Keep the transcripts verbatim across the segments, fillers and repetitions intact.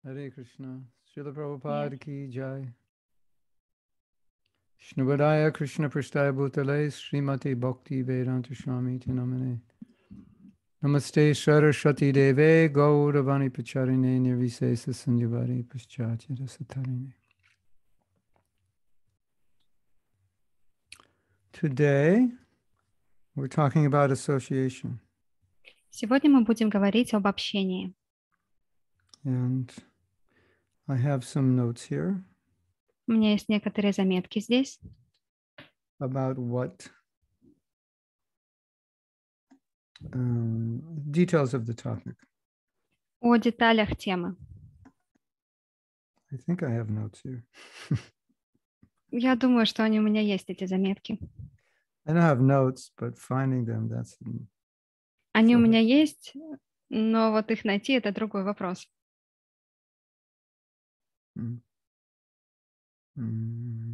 Hare Krishna. Srila Prabhupada ki jai. Shnubadaya Krishna Prasthaya Bhutale Srimati Bhakti Vedanta Swami Tinamane. Namaste Saraswati Deve Gauravani Pacharine Nirvisesa Sanjavari Paschachara Satarine. Today we're talking about association. Сегодня мы будем говорить об общении. And I have some notes here. У меня есть некоторые заметки здесь. About what um, details of the topic. О деталях темы. I think I have notes here. Я думаю, что они у меня есть, эти заметки. I don't have notes, but finding them, that's... Они у меня есть, но вот их найти — это другой вопрос. Mm. Mm.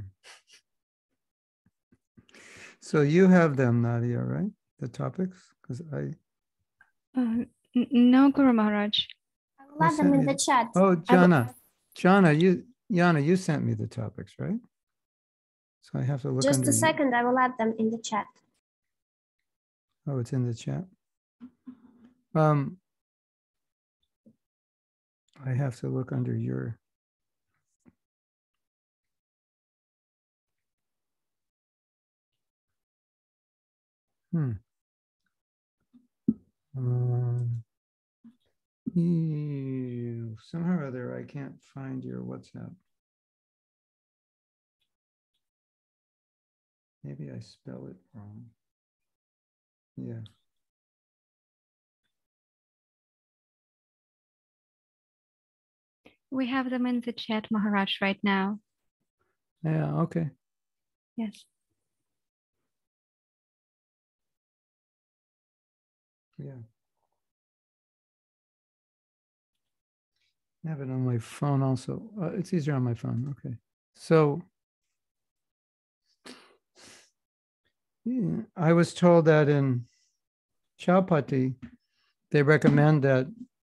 So you have them, Nadia, right? The topics? Because I... Uh, no, Guru Maharaj. I will add them in the chat. Oh, Jana. Jana, you, Jana, you sent me the topics, right? So I have to look Just under a second, you. I will add them in the chat. Oh, it's in the chat. Um, I have to look under your... Hmm. Um, you, somehow or other, I can't find your WhatsApp. Maybe I spell it wrong. Yeah. We have them in the chat, Maharaj, right now. Yeah, okay. Yes. Yeah. I have it on my phone also. Uh, it's easier on my phone. Okay. So yeah, I was told that in Chaupati, they recommend that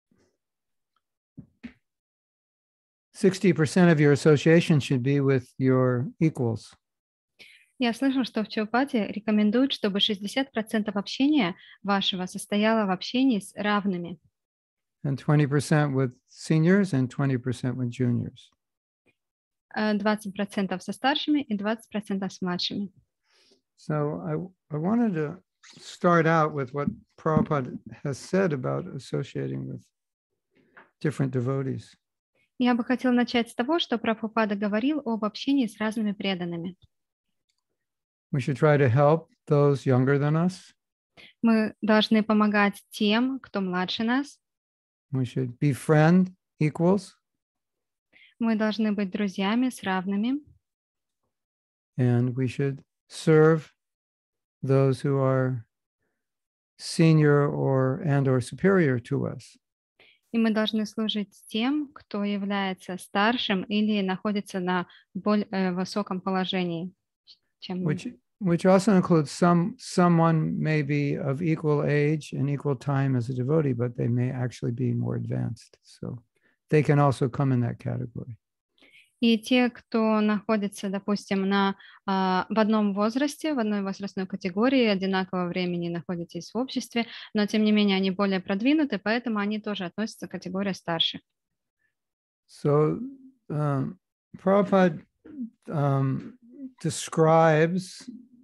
sixty percent of your association should be with your equals. Я слышал, что в Чаупати рекомендуют, чтобы шестьдесят процентов общения вашего состояло в общении с равными. And twenty percent with seniors and twenty percent with juniors. двадцать процентов со старшими и двадцать процентов с младшими. So I, I wanted to start out with what Prabhupada has said about associating with different devotees. Я бы хотел начать с того, что Прабхупада говорил об общении с разными преданными. We should try to help those younger than us. Мы должны помогать тем, кто младше нас. We should befriend equals. Мы должны быть друзьями с равными. And we should serve those who are senior or and or superior to us. И мы должны служить тем, кто является старшим или находится на более э, высоком положении, чем мы. Which, which also includes some someone may be of equal age and equal time as a devotee, but they may actually be more advanced. So they can also come in that category. И те, кто находится, допустим, на, а, в одном возрасте, в одной возрастной категории, одинакового времени находитесь в обществе, но тем не менее они более продвинуты, поэтому они тоже относятся к категории старших. So um, Prabhupada um, describes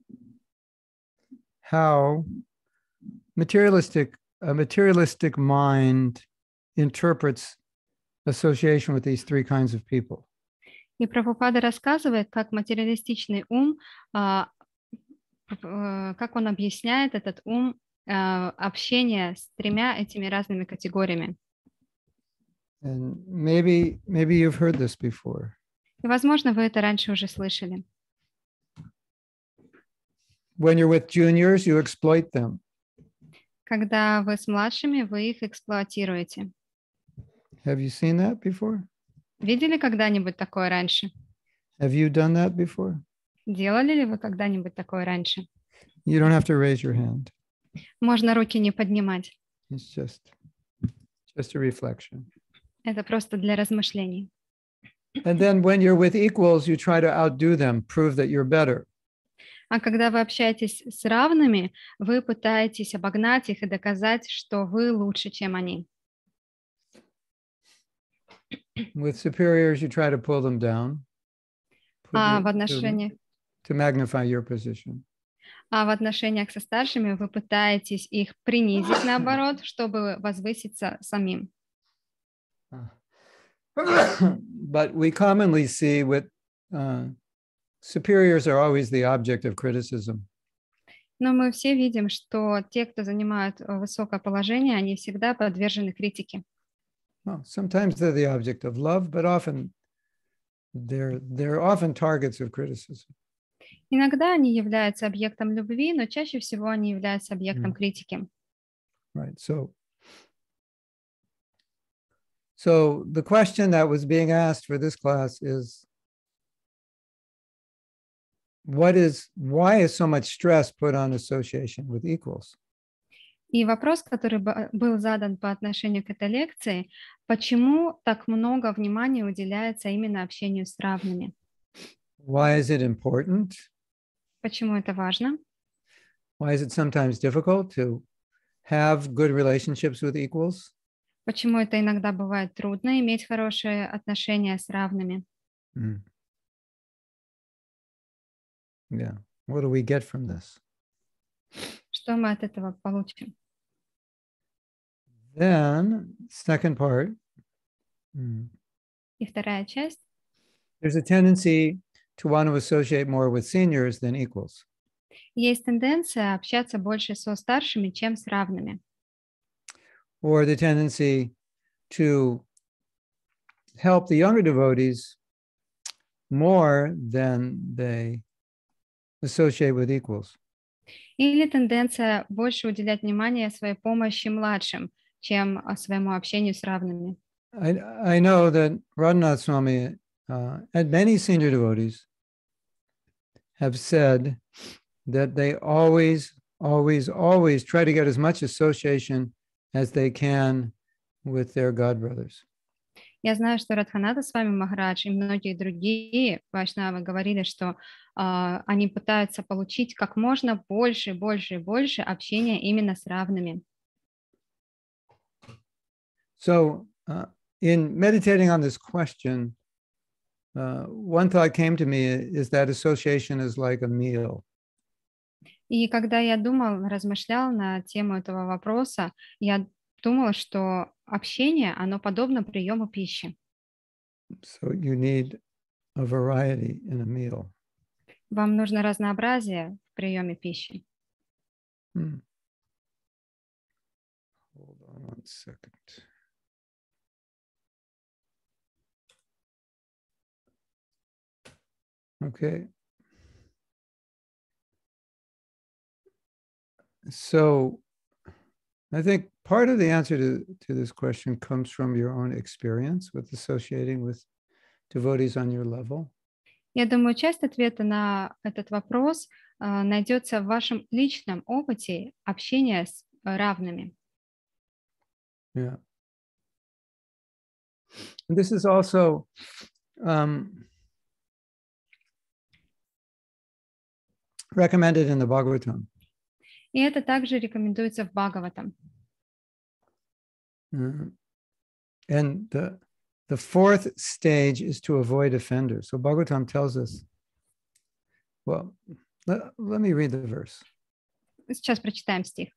how materialistic a materialistic mind interprets association with these three kinds of people. И Прабхупада рассказывает, как материалистичный ум, а, как он объясняет этот ум а, общение с тремя этими разными категориями. And maybe maybe you've heard this before. И, возможно, вы это раньше уже слышали. When you're with juniors, you exploit them. Когда вы с младшими, вы их эксплуатируете. Have you seen that before? Видели когда-нибудь такое раньше? Have you done that before? Делали ли вы когда-нибудь такое раньше? You don't have to raise your hand. Можно руки не поднимать. It's just, just a reflection. Это просто для размышлений. And then when you're with equals, you try to outdo them, prove that you're better. А когда вы общаетесь с равными, вы пытаетесь обогнать их и доказать, что вы лучше, чем они. With superiors, you try to pull them down. put А your- в отношениях, to, to magnify your position. а в отношениях со старшими вы пытаетесь их принизить, наоборот, чтобы возвыситься самим. But we commonly see with uh, superiors are always the object of criticism. Но мы все видим, что те, кто занимают э, высокое положение, они всегда подвержены критике. Well, sometimes they're the object of love, but often they're they're often targets of criticism. Иногда они являются объектом любви, но чаще всего они являются объектом Mm. критики. Right. So, so the question that was being asked for this class is, what is why is so much stress put on association with equals? И вопрос, который ба- был задан по отношению к этой лекции, почему так много внимания уделяется именно общению с равными? Why is it important? Почему это важно? Why is it sometimes difficult to have good relationships with equals? Почему это иногда бывает трудно иметь хорошие отношения с равными? Mm. Yeah. What do we get from this? Что мы от этого получим? Then, second part, mm, И вторая часть. there's a tendency to want to associate more with seniors than equals. Есть тенденция общаться больше со старшими, чем с равными. Or the tendency to help the younger devotees more than they associate with equals. Или tendенция больше уделять внимание своей помощи младшим, чем а, своему общению с равными. I, I know that Radhanath Swami uh, and many senior devotees have said that they always, always, always try to get as much association as they can with their godbrothers. Я знаю, что Радханатха с вами Махарадж и многие другие вайшнавы говорили, что а, они пытаются получить как можно больше, больше и больше общения именно с равными. So, uh, in meditating on this question, uh, one thought came to me is that association is like a meal. И когда я думал, размышлял на тему этого вопроса, я думала, что общение, оно подобно приему пищи. So you need a variety in a meal. Вам нужно разнообразие в приеме пищи. Hmm. Hold on one second. Okay. So I think part of the answer to, to this question comes from your own experience with associating with devotees on your level. Я думаю, часть ответа на этот вопрос а, найдется в вашем личном опыте общения с а, равными. Yeah. And this is also um, recommended in the Bhagavatam. И это также рекомендуется в Бхагаватам. Uh, and the, the fourth stage is to avoid offenders. So Bhagavatam tells us, well, let, let me read the verse. Сейчас прочитаем стих.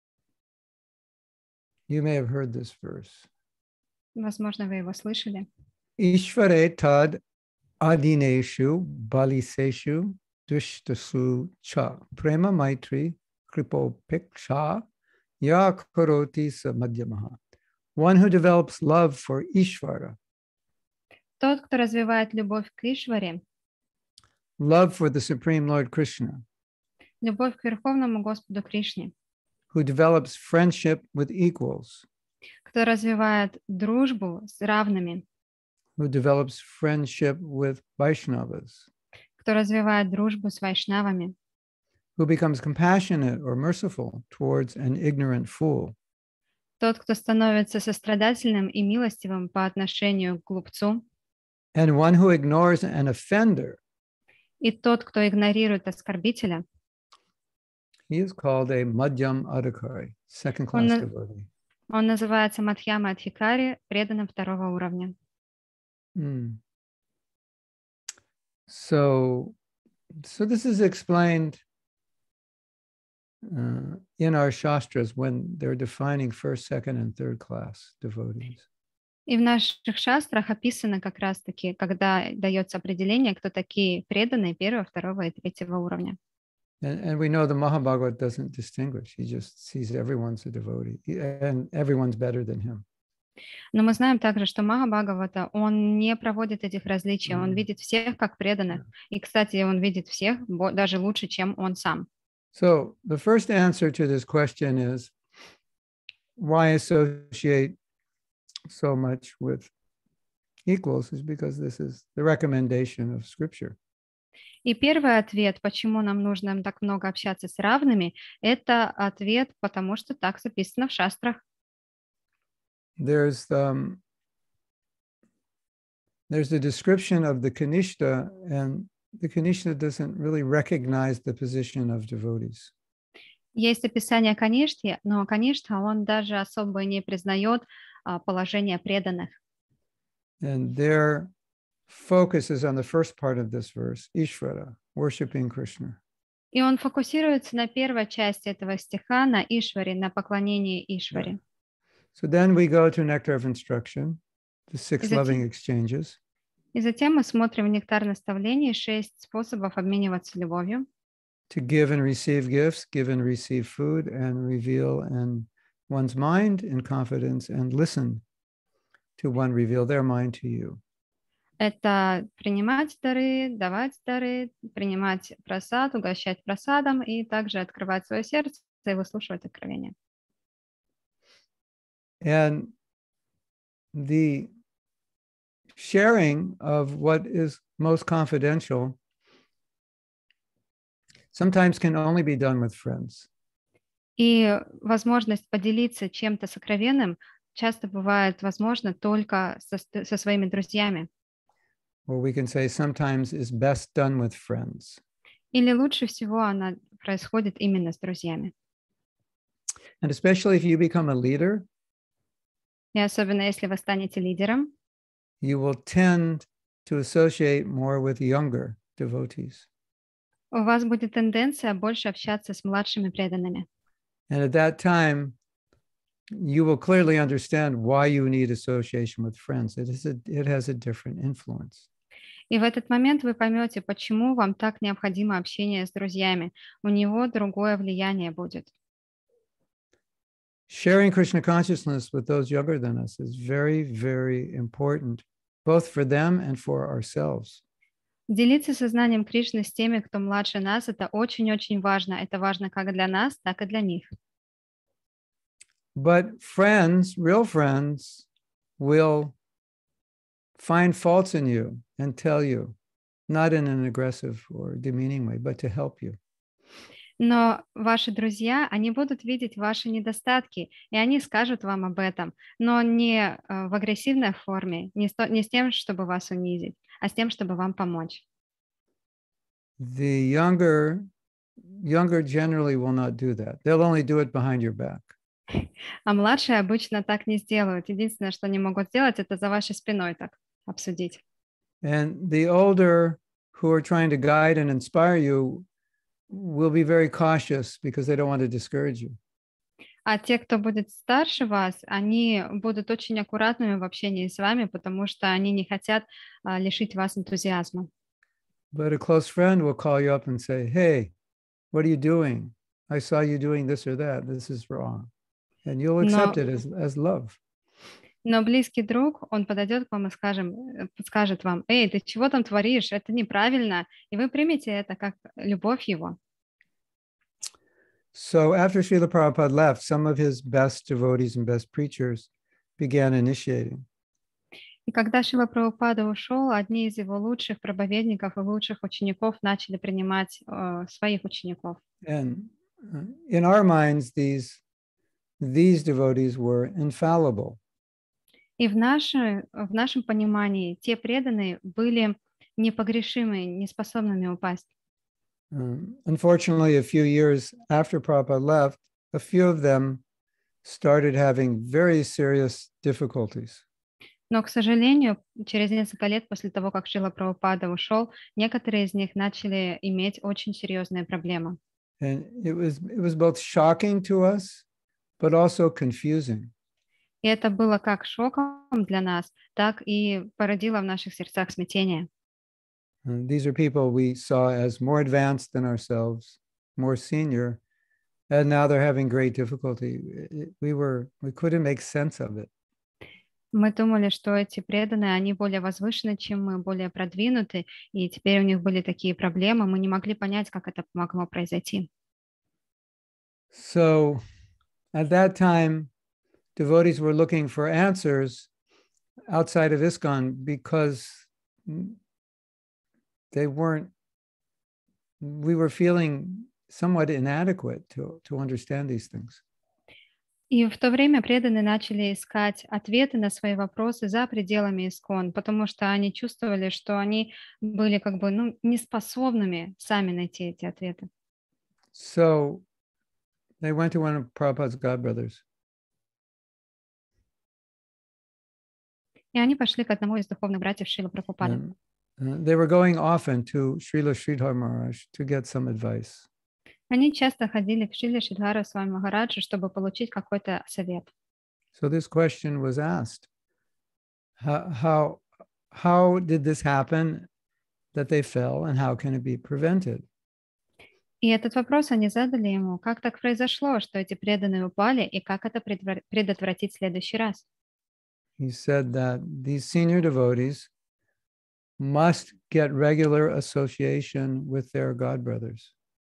You may have heard this verse. Возможно, вы его слышали. Ishvare tad adineshu baliseshu dushtasu cha prema maitri kripopiksha ya karoti samadhyamaha. One who develops love for Ishvara, Тот, кто развивает любовь к Ишваре, love for the Supreme Lord Krishna, любовь к Верховному Господу Кришне, who develops friendship with equals, кто развивает дружбу с равными, who develops friendship with Vaishnavas, кто развивает дружбу с вайшнавами, who becomes compassionate or merciful towards an ignorant fool, Тот, кто становится сострадательным и милостивым по отношению к глупцу, and one who ignores an offender, и тот, кто игнорирует оскорбителя, he is called a madhyam adhikari, second он, class на- devotee. он называется Мадхьяма Адхикари, преданным второго уровня. Mm. So, so this is explained uh, in our shastras when they're defining first, second, and third class devotees. И в наших шастрах описано как раз-таки, когда дается определение, кто такие преданные первого, второго и третьего уровня. And, and we know the Mahabhagavad doesn't distinguish. He just sees everyone's a devotee and everyone's better than him. Но мы знаем также, что Махабхагавата, он не проводит этих различий, он видит всех как преданных. И, кстати, он видит всех даже лучше, чем он сам. So the first answer to this question is, why associate so much with equals, is because this is the recommendation of Scripture. И первый ответ, почему нам нужно так много общаться с равными, это ответ, потому что так записано в шастрах. There's um, there's a description of the Kanishta, and the Kanishta doesn't really recognize the position of devotees. Есть описание Каништы, но Каништа, он даже особо не признает а, положение преданных. And their focus is on the first part of this verse, Ishvara, worshiping Krishna. И он фокусируется на первой части этого стиха, на Ишваре, на поклонении Ишваре. So then we go to Nectar of Instruction, the six И затем- loving exchanges. И затем мы смотрим в нектар наставлений шесть способов обмениваться любовью. To give and receive gifts, give and receive food, and reveal in one's mind in confidence, and listen to one reveal their mind to you. Это принимать дары, давать дары, принимать просад, угощать просадом и также открывать свое сердце и выслушивать откровения. And the sharing of what is most confidential sometimes can only be done with friends. И возможность поделиться чем-то сокровенным часто бывает возможно только со, со своими друзьями. Or we can say sometimes is best done with friends. Или лучше всего она происходит именно с друзьями. And especially if you become a leader, И особенно если вы станете лидером, you will tend to associate more with younger devotees. у вас будет тенденция больше общаться с младшими преданными. And at that time, you will clearly understand why you need association with friends. It is a, it has a different influence. И в этот момент вы поймете, почему вам так необходимо общение с друзьями. У него другое влияние будет. Sharing Krishna consciousness with those younger than us is very, very important, both for them and for ourselves. Делиться сознанием Кришны с теми, кто младше нас, это очень-очень важно. Это важно как для нас, так и для них. But friends, real friends, will find faults in you and tell you, not in an aggressive or demeaning way, but to help you. Но ваши друзья, они будут видеть ваши недостатки, и они скажут вам об этом, но не э, в агрессивной форме, не с, то- не с тем, чтобы вас унизить, а с тем, чтобы вам помочь. The younger, younger generally will not do that. They'll only do it behind your back. А младшие обычно так не сделают. Единственное, что они могут сделать, это за вашей спиной так обсудить. And the older who are trying to guide and inspire you will be very cautious because they don't want to discourage you. А те, кто будет старше вас, они будут очень аккуратными в общении с вами, потому что они не хотят а, лишить вас энтузиазма. But a close friend will call you up and say, hey, what are you doing? I saw you doing this or that. This is wrong. And you'll accept Но- it as, as love. Но близкий друг, он подойдет к вам и скажем, э, скажет вам, эй, ты чего там творишь? Это неправильно. И вы примете это как любовь его. So after Srila Prabhupada left, some of his best devotees and best preachers began initiating. И когда Шила Прабхупада ушел, одни из его лучших проповедников и лучших учеников начали принимать э, своих учеников. And uh, in our minds, these these devotees were infallible. И в, наше, в нашем понимании те преданные были непогрешимы, неспособными упасть. Um, unfortunately, a few years after Prabhupada left, a few of them started having very serious difficulties. Но, к сожалению, через несколько лет после того, как Шрила Прабхупада ушел, некоторые из них начали иметь очень серьезные проблемы. And it was, it was both shocking to us, but also confusing. И это было как шоком для нас, так и породило в наших сердцах смятение. And these are people we saw as more advanced than ourselves, more senior, and now they're having great difficulty. We were, we couldn't make sense of it. Мы думали, что эти преданные, они более возвышены, чем мы, более продвинуты, и теперь у них были такие проблемы, мы не могли понять, как это могло произойти. So at that time, devotees were looking for answers outside of ISKCON because they weren't, we were feeling somewhat inadequate to, to understand these things. И в то время преданные начали искать ответы на свои вопросы за пределами ИСККОН, потому что они чувствовали, что они были как бы ну, неспособными сами найти эти ответы. So they went to one of Prabhupada's godbrothers. И они пошли к одному из духовных братьев Шрилы Прабхупады. And, uh, they were going often to Srila Sridhar Maharaj to get some advice. Они часто ходили к Шриле Шридхару Свами Махараджу, чтобы получить какой-то совет. So this question was asked. How, how, how did this happen that they fell, and how can it be prevented? И этот вопрос они задали ему, как так произошло, что эти преданные упали, и как это предвар- предотвратить в следующий раз. He said that these senior devotees must get regular association with their godbrothers.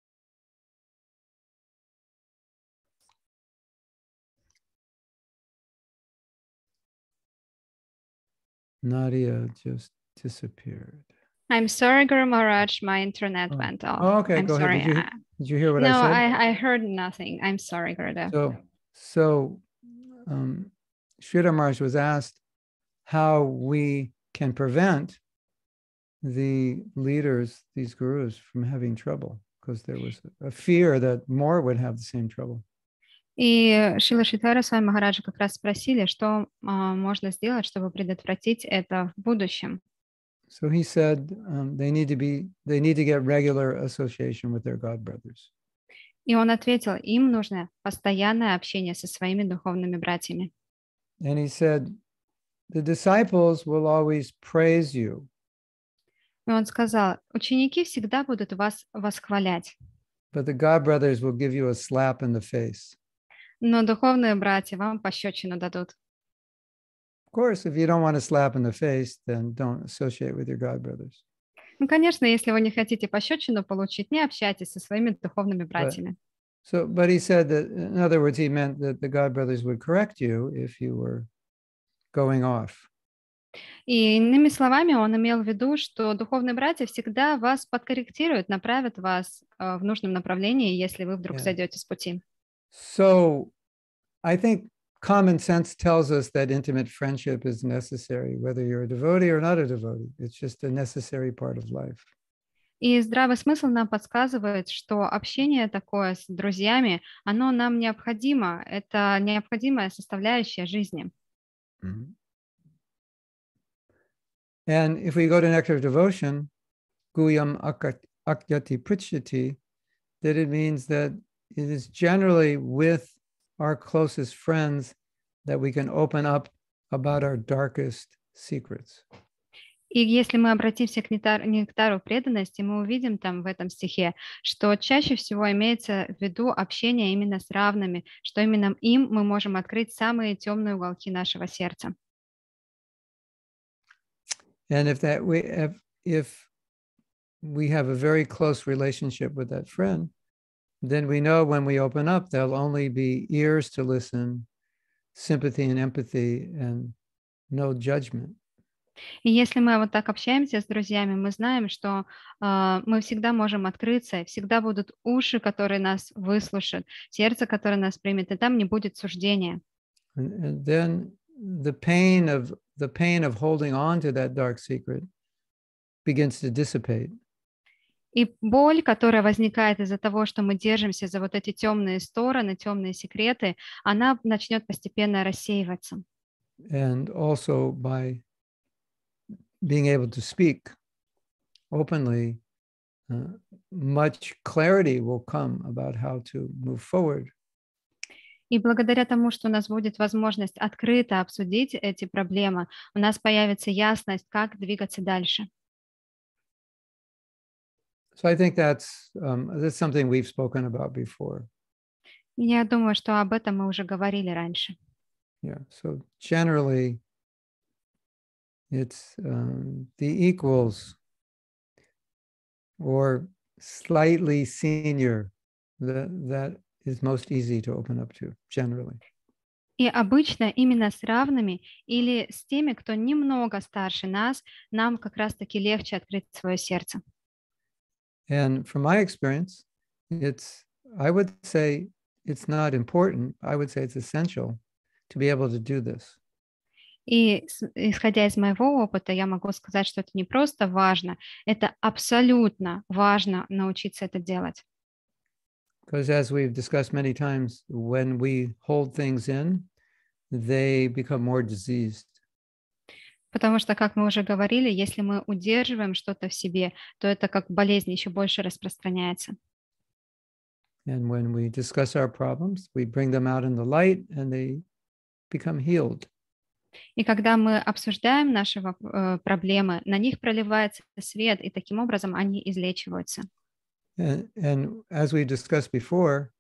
Nadia just disappeared. I'm sorry, Guru Maharaj, my internet Oh. went off. Oh, okay, I'm go sorry. ahead. Did you, I- did you hear what no, I said? I, I heard nothing. I'm sorry, Gurudev. So, so um, Sridhar Maharaj was asked how we can prevent the leaders, these gurus, from having trouble, because there was a fear that more would have the same trouble. И Шрила Шридхара Свами Махараджа как раз спросили, что а, можно сделать, чтобы предотвратить это в будущем. So he said um, they need to be, they need to get regular association with their godbrothers. И он ответил, им нужно постоянное общение со своими духовными братьями. And he said, the disciples will always praise you, И он сказал, ученики всегда будут вас восхвалять, but the godbrothers will give you a slap in the face. но духовные братья вам пощечину дадут. Of course, if you don't want a slap in the face, then don't associate with your godbrothers. Ну, конечно, если вы не хотите пощечину получить, не общайтесь со своими духовными братьями. So, but he said that, in other words, he meant that the godbrothers would correct you if you were going off. И иными словами, он имел в виду, что духовные братья всегда вас подкорректируют, направят вас э, в нужном направлении, если вы вдруг Yeah. сойдете с пути. So I think common sense tells us that intimate friendship is necessary, whether you're a devotee or not a devotee. It's just a necessary part of life. И здравый смысл нам подсказывает, что общение такое с друзьями, оно нам необходимо, это необходимая составляющая жизни. Mm-hmm. And if we go to Nectar of Devotion, Guyam Akyati Pritchati, that it means that it is generally with our closest friends that we can open up about our darkest secrets. И если мы обратимся к нектару, нектару преданности, мы увидим там в этом стихе, что чаще всего имеется в виду общение именно с равными, что именно им мы можем открыть самые темные уголки нашего сердца. And if that we if, if we have a very close relationship with that friend, then we know when we open up, there'll only be ears to listen, sympathy and empathy, and no judgment. И если мы вот так общаемся с друзьями, мы знаем, что а, мы всегда можем открыться, всегда будут уши, которые нас выслушают, сердце, которое нас примет, и там не будет суждения. And, and then the pain of the pain of holding on to that dark secret begins to dissipate. И боль, которая возникает из-за того, что мы держимся за вот эти темные стороны, темные секреты, она начнет постепенно рассеиваться. And also by being able to speak openly, uh, much clarity will come about how to move forward. И благодаря тому, что у нас будет возможность открыто обсудить эти проблемы, у нас появится ясность, как двигаться дальше. So I think that's um, that's something we've spoken about before. Я думаю, что об этом мы уже говорили раньше. Yeah. So generally, it's um, the equals or slightly senior that that is most easy to open up to. Generally. И обычно именно с равными или с теми, кто немного старше нас, нам как раз-таки легче открыть свое сердце. And from my experience, it's I would say it's not important. I would say it's essential to be able to do this. И с- исходя из моего опыта, я могу сказать, что это не просто важно, это абсолютно важно научиться это делать. Because as we've discussed many times, when we hold things in, they become more diseased. Потому что, как мы уже говорили, если мы удерживаем что-то в себе, то это как болезнь еще больше распространяется. And when we discuss our problems, we bring them out in the light and they become healed. И когда мы обсуждаем наши воп- э, проблемы, на них проливается свет, и таким образом они излечиваются. And, and as we discussed before,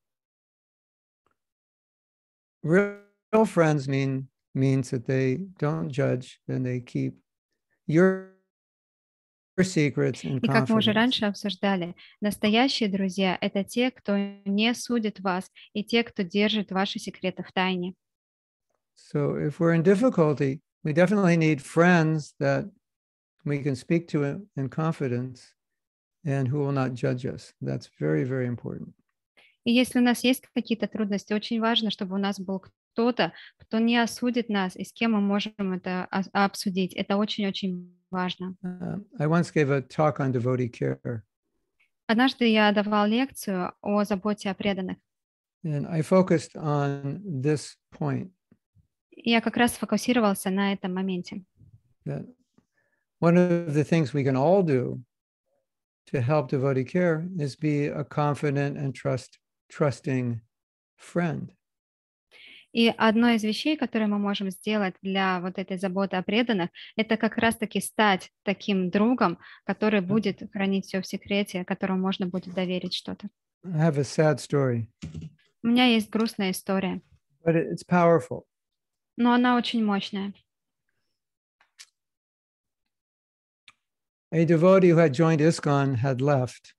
real, real friends mean means that they don't judge and they keep your secrets in И как мы уже confidence. раньше обсуждали, настоящие друзья — это те, кто не судит вас, и те, кто держит ваши секреты в тайне. So if we're in difficulty, we definitely need friends that we can speak to in confidence and who will not judge us. That's very, very important. И если у нас есть какие-то трудности, очень важно, чтобы у нас был кто-то, кто не осудит нас, и с кем мы можем это ос- обсудить. Это очень-очень важно. Uh, I once gave a talk on devotee care, Однажды я давал лекцию о заботе о преданных. and I focused on this point И я как раз сфокусировался на этом моменте. that one of the things we can all do to help devotee care is be a confident and trust trusting friend. И одной из вещей, которые мы можем сделать для вот этой заботы о преданных, это как раз-таки стать таким другом, который будет хранить все в секрете, которому можно будет доверить что-то. I have a sad story, У меня есть грустная история, but it- it's powerful. но она очень mощная. A devotee who had joined ISKCON had left,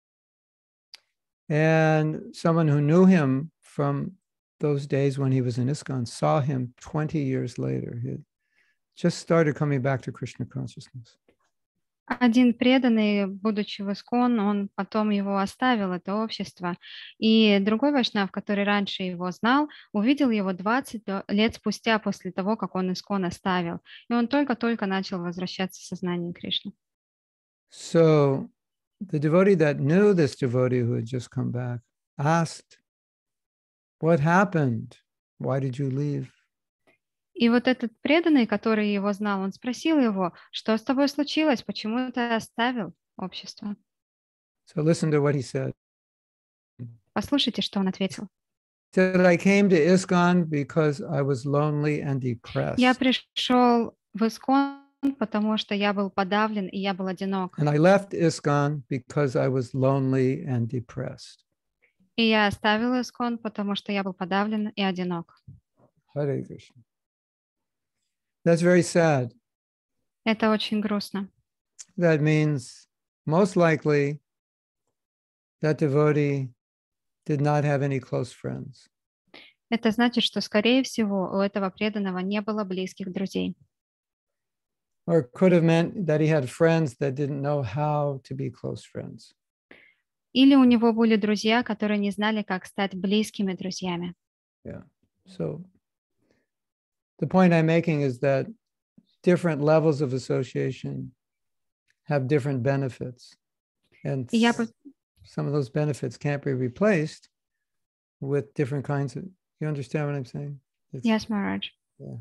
and someone who knew him from those days when he was in ISKCON saw him twenty years later. He had just started coming back to Krishna consciousness. Один преданный, будучи в Искон, он потом его оставил, это общество. И другой вайшнав, который раньше его знал, увидел его двадцать лет спустя после того, как он Искон оставил. И он только-только начал возвращаться в сознание Кришны. So the devotee that knew this devotee who had just come back asked, "What happened? Why did you leave?" И вот этот преданный, который его знал, он спросил его, что с тобой случилось, почему ты оставил общество? So listen to what he said. Послушайте, что он ответил. He said, "I came to ISKCON because I was lonely and depressed. Я пришел в Искон, потому что я был подавлен и я был одинок. And I left ISKCON because I was lonely and depressed." И я оставил Искон, потому что я был подавлен и одинок. Hare Krishna. That's very sad. Это очень грустно. That means most likely that devotee did not have any close friends. Это значит, что, скорее всего, у этого преданного не было близких друзей. or it could have meant that he had friends that didn't know how to be close friends. Или у него были друзья, которые не знали, как стать близкими друзьями. Yeah. So the point I'm making is that different levels of association have different benefits. And И я, some of those benefits can't be replaced with different kinds of, you understand what I'm saying? It's, yes, Maharaj. Yeah.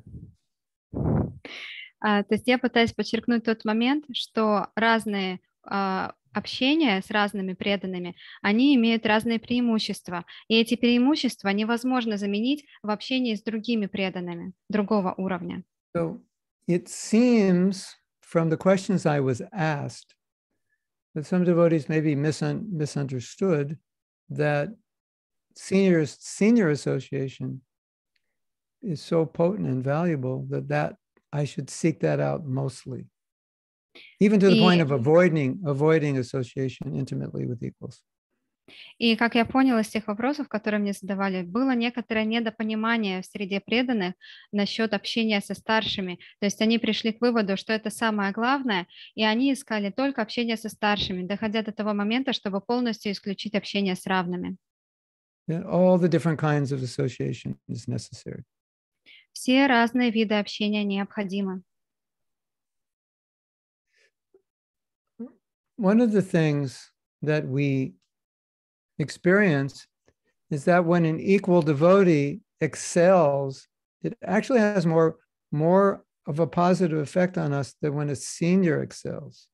Uh, то есть я пытаюсь подчеркнуть тот момент, что разные uh, общения с разными преданными, они имеют разные преимущества. И эти преимущества невозможно заменить в общении с другими преданными другого уровня. So it seems from the questions I was asked that some devotees maybe misun- misunderstood that senior, senior association is so potent and valuable that, that I should seek that out mostly, even to the И, point of avoiding, avoiding association intimately with equals. И, как я поняла из тех вопросов, которые мне задавали, было некоторое недопонимание в среде преданных насчет общения со старшими. То есть они пришли к выводу, что это самое главное, и они искали только общение со старшими, доходя до того момента, чтобы полностью исключить общение с равными. Yeah, all the different kinds of association is necessary. Все разные виды общения необходимы. One of the things that we experience is that when an equal devotee excels, it actually has more, more of a positive effect on us than when a senior excels.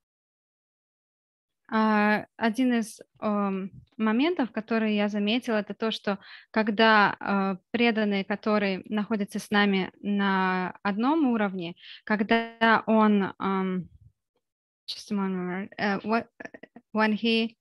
Uh, один из um, моментов, который я заметила, это то, что когда uh, преданные, которые находятся с нами на одном уровне, когда он um, just a moment, uh, what, when he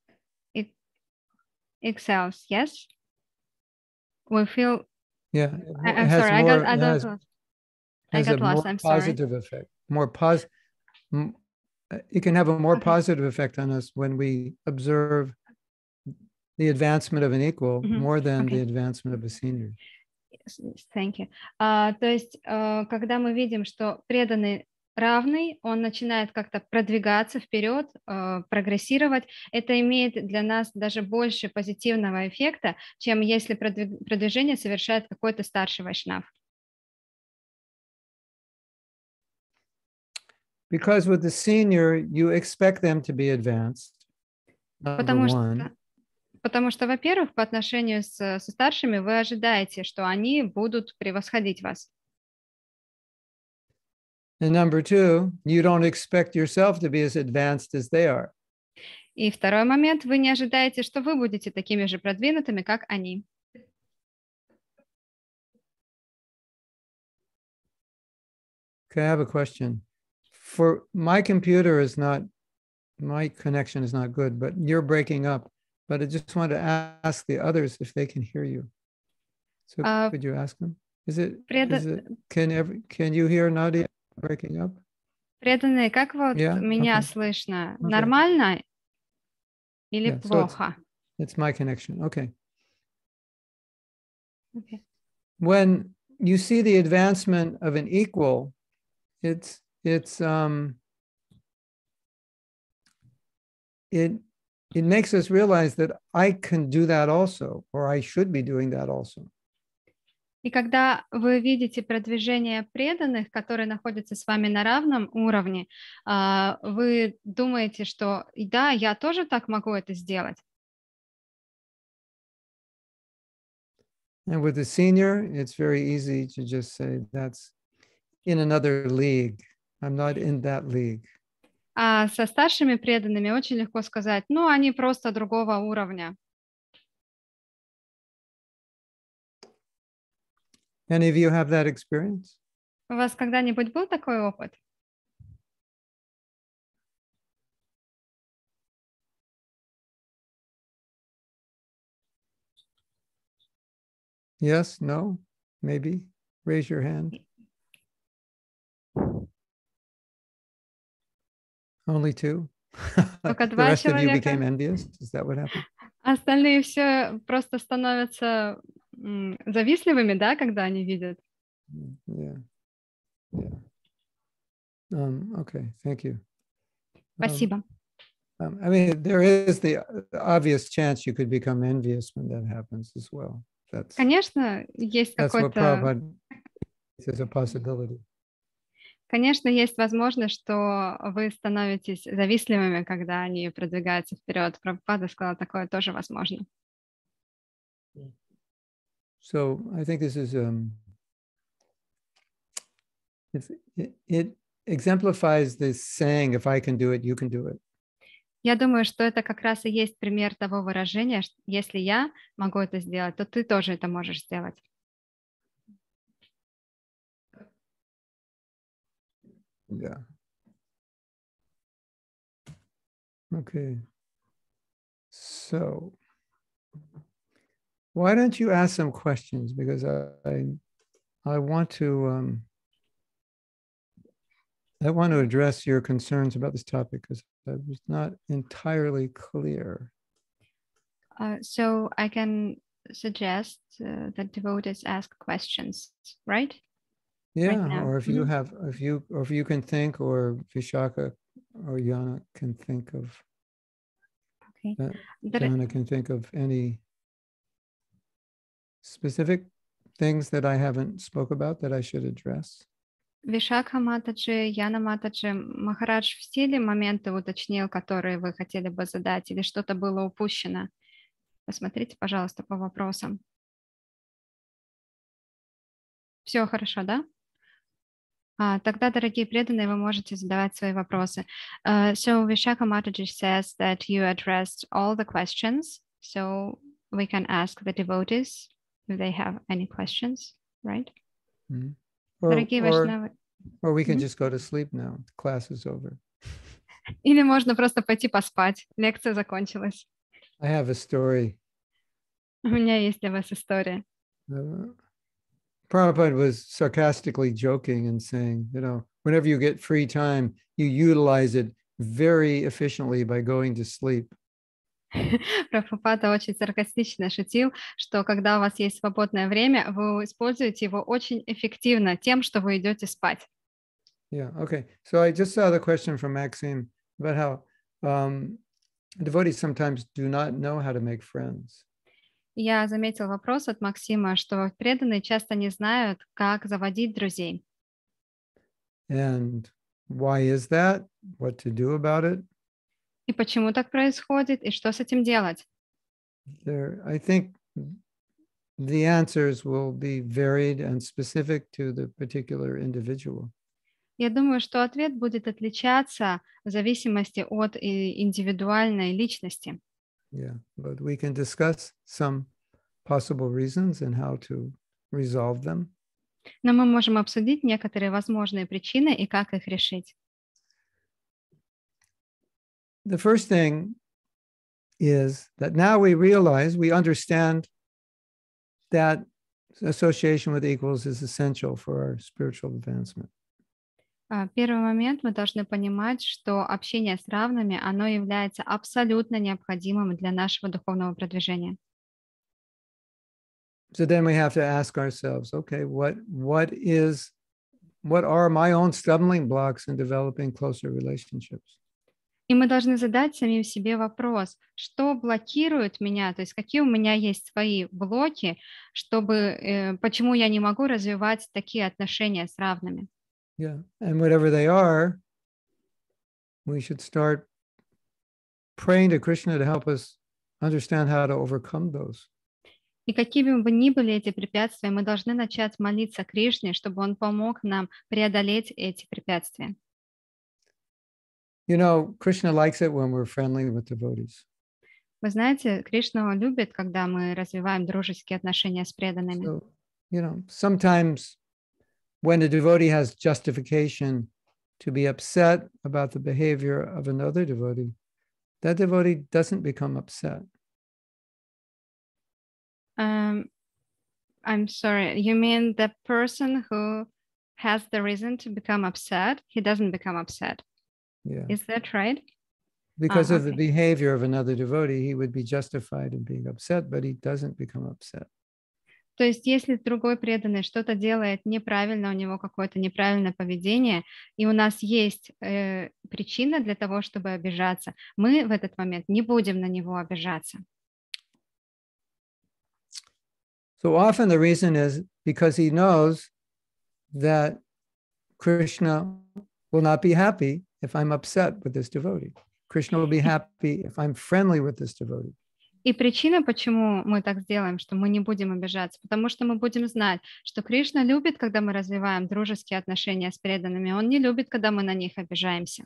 excels, yes, we feel. Yeah, I, it I'm has sorry, more, I got, I got has, lost. has I got a lost. more I'm sorry. positive effect. More positive. It can have a more Okay. positive effect on us when we observe the advancement of an equal Mm-hmm. more than Okay. the advancement of a senior. Thank you. Uh, то есть, uh, когда мы видим, что преданный равный, он начинает как-то продвигаться вперед, uh, прогрессировать, это имеет для нас даже больше позитивного эффекта, чем если продвиг- продвижение совершает какой-то старший вайшнав. Because with the senior, you expect them to be advanced. Потому что, потому что, во-первых, по отношению с, со старшими вы ожидаете, что они будут превосходить вас. And number two, you don't expect yourself to be as advanced as they are. И второй момент, вы не ожидаете, что вы будете такими же продвинутыми, как они. Okay, I have a question. For my computer is not, my connection is not good, but you're breaking up. But I just want to ask the others if they can hear you. So uh, could you ask them? Is it, пред... is it can every, can you hear Nadia breaking up? Преданные, как вот yeah? меня okay. слышно? Okay. Нормально или yeah, плохо? So it's, it's my connection. Okay. Okay. When you see the advancement of an equal, it's it's um it it makes us realize that I can do that also, or I should be doing that also. И когда вы видите продвижение преданных, которые находятся с вами на равном уровне, вы думаете, что да, я тоже так могу это сделать. And with the senior, it's very easy to just say that's in another league. I'm not in that league. А со старшими преданными очень легко сказать, ну, они просто другого уровня. Any of you have that experience? У вас когда-нибудь был такой опыт? Yes, no, maybe. Raise your hand. Only two? Только The два rest of you человека. became envious? Is that what happened? Остальные все просто становятся м, завистливыми, да, когда они видят? Yeah. Yeah. Um, okay, thank you. Спасибо. Um, I mean, there is the obvious chance you could become envious when that happens as well. That's, Конечно, есть that's what какой-то... Prabhupada is a possibility. Конечно, есть возможность, что вы становитесь завистливыми, когда они продвигаются вперед. Прабхупада сказала, такое тоже возможно. So I think this is um, it's, it, it exemplifies this saying, if I can do it, you can do it. Я думаю, что это как раз и есть пример того выражения, что если я могу это сделать, то ты тоже это можешь сделать. Yeah. Okay. So why don't you ask some questions? Because I I, I want to um, I want to address your concerns about this topic because I was not entirely clear. Uh, so I can suggest uh, that devotees ask questions, right? Yeah, Right now. or if you Mhm. have, if you, or if you can think, or Vishaka or Yana can think of, Okay. uh, Дор- Yana can think of any specific things that I haven't spoke about that I should address. Вишакха Матаджи, Яна Матаджи, Махарадж, все ли моменты уточнил, которые вы хотели бы задать, или что-то было упущено? Посмотрите, пожалуйста, по вопросам. Все хорошо, да? А, тогда, дорогие преданные, вы можете задавать свои вопросы. Uh, so Vishaka Mataji says that you addressed all the questions, so we can ask the devotees if they have any questions, right? Mhm. Or, Дорогие or, вайшнавы. or we can Мгм. just go to sleep now. Class is over. Или можно просто пойти поспать. Лекция закончилась. I have a story. У меня есть для вас история. Uh, Prabhupada was sarcastically joking and saying, you know, whenever you get free time, you utilize it very efficiently by going to sleep. Прабхупада очень саркастично шутил, что когда у вас есть свободное время, вы используете его очень эффективно тем, что вы идете спать. Yeah, okay. So I just saw the question from Maxime about how um, devotees sometimes do not know how to make friends. Я заметил вопрос от Максима, что преданные часто не знают, как заводить друзей. And why is that? What to do about it? И почему так происходит, и что с этим делать? There, I think the answers will be varied and specific to the particular individual. Я думаю, что ответ будет отличаться в зависимости от и- индивидуальной личности. Yeah, but we can discuss some possible reasons and how to resolve them. Но мы можем обсудить некоторые возможные причины и как их решить. The first thing is that now we realize, we understand that association with equals is essential for our spiritual advancement. А, Первый момент, мы должны понимать, что общение с равными, оно является абсолютно необходимым для нашего духовного продвижения. So then we have to ask ourselves, okay, what what is what are my own stumbling blocks in developing closer relationships? И мы должны задать самим себе вопрос, что блокирует меня, то есть какие у меня есть свои блоки, чтобы, э, почему я не могу развивать такие отношения с равными. Yeah, and whatever they are, we should start praying to Krishna to help us understand how to overcome those. И какими бы ни были эти препятствия, мы должны начать молиться Кришне, чтобы он помог нам преодолеть эти препятствия. You know, Krishna likes it when we're friendly with devotees. Вы знаете, Кришна любит, когда мы развиваем дружеские отношения с преданными. So, you know, sometimes when a devotee has justification to be upset about the behavior of another devotee, that devotee doesn't become upset. Um, I'm sorry, you mean the person who has the reason to become upset, he doesn't become upset. Yeah. Is that right? Because Ah, of the okay. behavior of another devotee, he would be justified in being upset, but he doesn't become upset. То есть, если другой преданный что-то делает неправильно, у него какое-то неправильное поведение, и у нас есть э, причина для того, чтобы обижаться, мы в этот момент не будем на него обижаться. So often the reason is because he knows that Krishna will not be happy if I'm upset with this devotee. Krishna will be happy if I'm friendly with this devotee. И причина, почему мы так сделаем, что мы не будем обижаться, потому что мы будем знать, что Кришна любит, когда мы развиваем дружеские отношения с преданными, он не любит, когда мы на них обижаемся.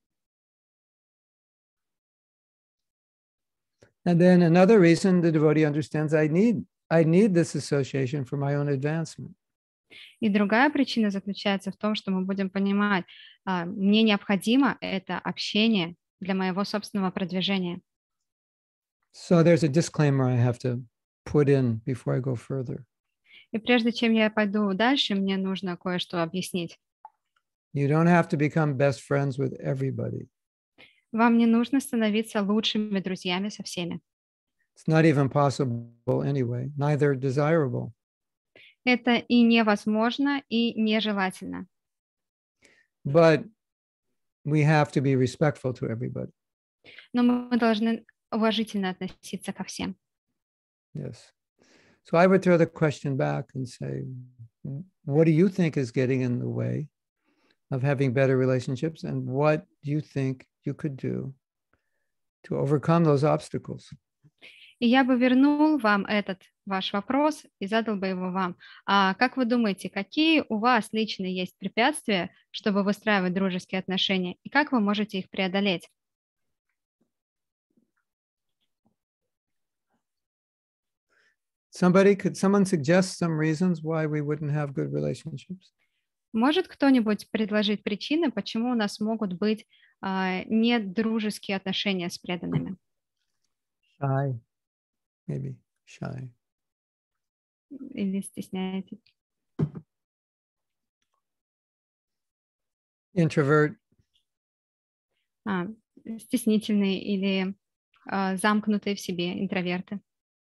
And then another reason the devotee understands I need, I need this association for my own advancement. И другая причина заключается в том, что мы будем понимать, а, мне необходимо это общение для моего собственного продвижения. So there's a disclaimer I have to put in before I go further. И прежде чем я пойду дальше, мне нужно кое-что объяснить. You don't have to become best friends with everybody. Вам не нужно становиться лучшими друзьями со всеми. It's not even possible anyway, neither desirable. Это и невозможно, и нежелательно. But we have to be respectful to everybody. Но мы должны уважительно относиться ко всем. Yes. So I would throw the question back and say, what do you think is getting in the way of having better relationships? And what do you think you could do to overcome those obstacles? И я бы вернул вам этот ваш вопрос и задал бы его вам. А как вы думаете, какие у вас лично есть препятствия, чтобы выстраивать дружеские отношения, и как вы можете их преодолеть? Somebody could, someone suggest some reasons why we wouldn't have good relationships? Может кто-нибудь предложить причины, почему у нас могут быть а, недружеские отношения с преданными? Shy, maybe shy. Или стесняетесь? Introvert. А, стеснительные или а, замкнутые в себе интроверты.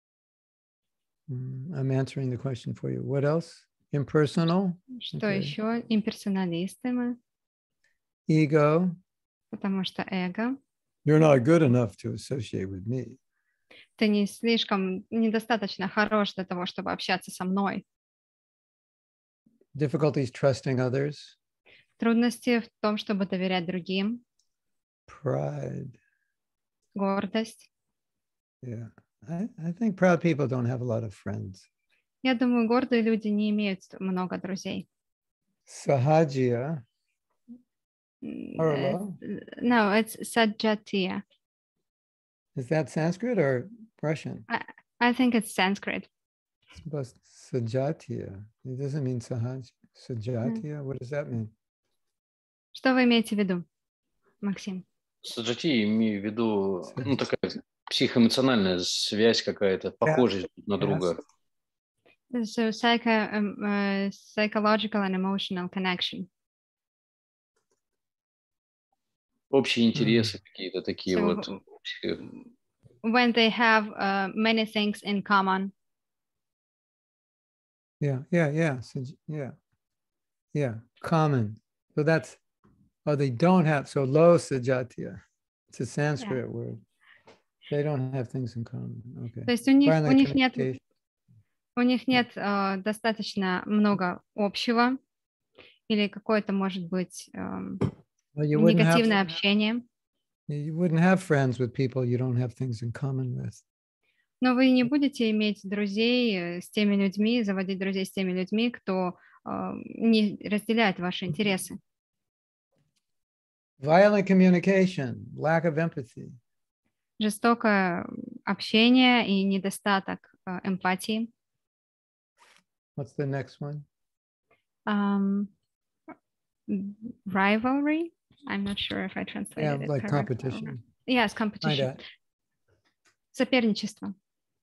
I'm answering the question for you. What else? Impersonal. Что Okay. еще? Имперсоналисты мы, Ego. потому что эго. You're not good enough to associate with me. Ты не слишком, недостаточно хорош для того, чтобы общаться со мной. Difficulties trusting others. Трудности в том, чтобы доверять другим. Pride. Гордость. Yeah. I, I think proud people don't have a lot of friends. Я думаю, гордые люди не имеют много друзей. Sahajya. Uh, no, it's Sajatiya. Is that Sanskrit or Russian? I, I think it's Sanskrit. It's supposed Sajatiya. It doesn't mean Sahaj. Sajatiya? What does that mean? Что вы имеете в виду, Максим? Саджати, имею в виду, ну, такая психоэмоциональная связь какая-то, похожесть yeah. на друга. So psycho, um, uh, psychological and emotional connection. Общие интересы mm. какие-то такие so, вот. When they have uh, many things in common. Yeah, yeah, yeah, so, yeah, yeah, common. So that's, oh, they don't have, so lo sajatiya. It's a Sanskrit yeah. word. They don't have things in common. Okay. То есть у них, у них нет, у них нет uh, достаточно много общего, или какое-то, может быть, um, well, негативное have, общение. You wouldn't have friends with people you don't have things in common with. Но вы не будете иметь друзей с теми людьми, заводить друзей с теми людьми, кто uh, не разделяет ваши интересы. Violent communication, lack of empathy. Жестокое общение и недостаток uh, эмпатии. What's the next one? Um, rivalry. I'm not sure if I translated yeah, it like correctly. competition. Yes, competition. Соперничество.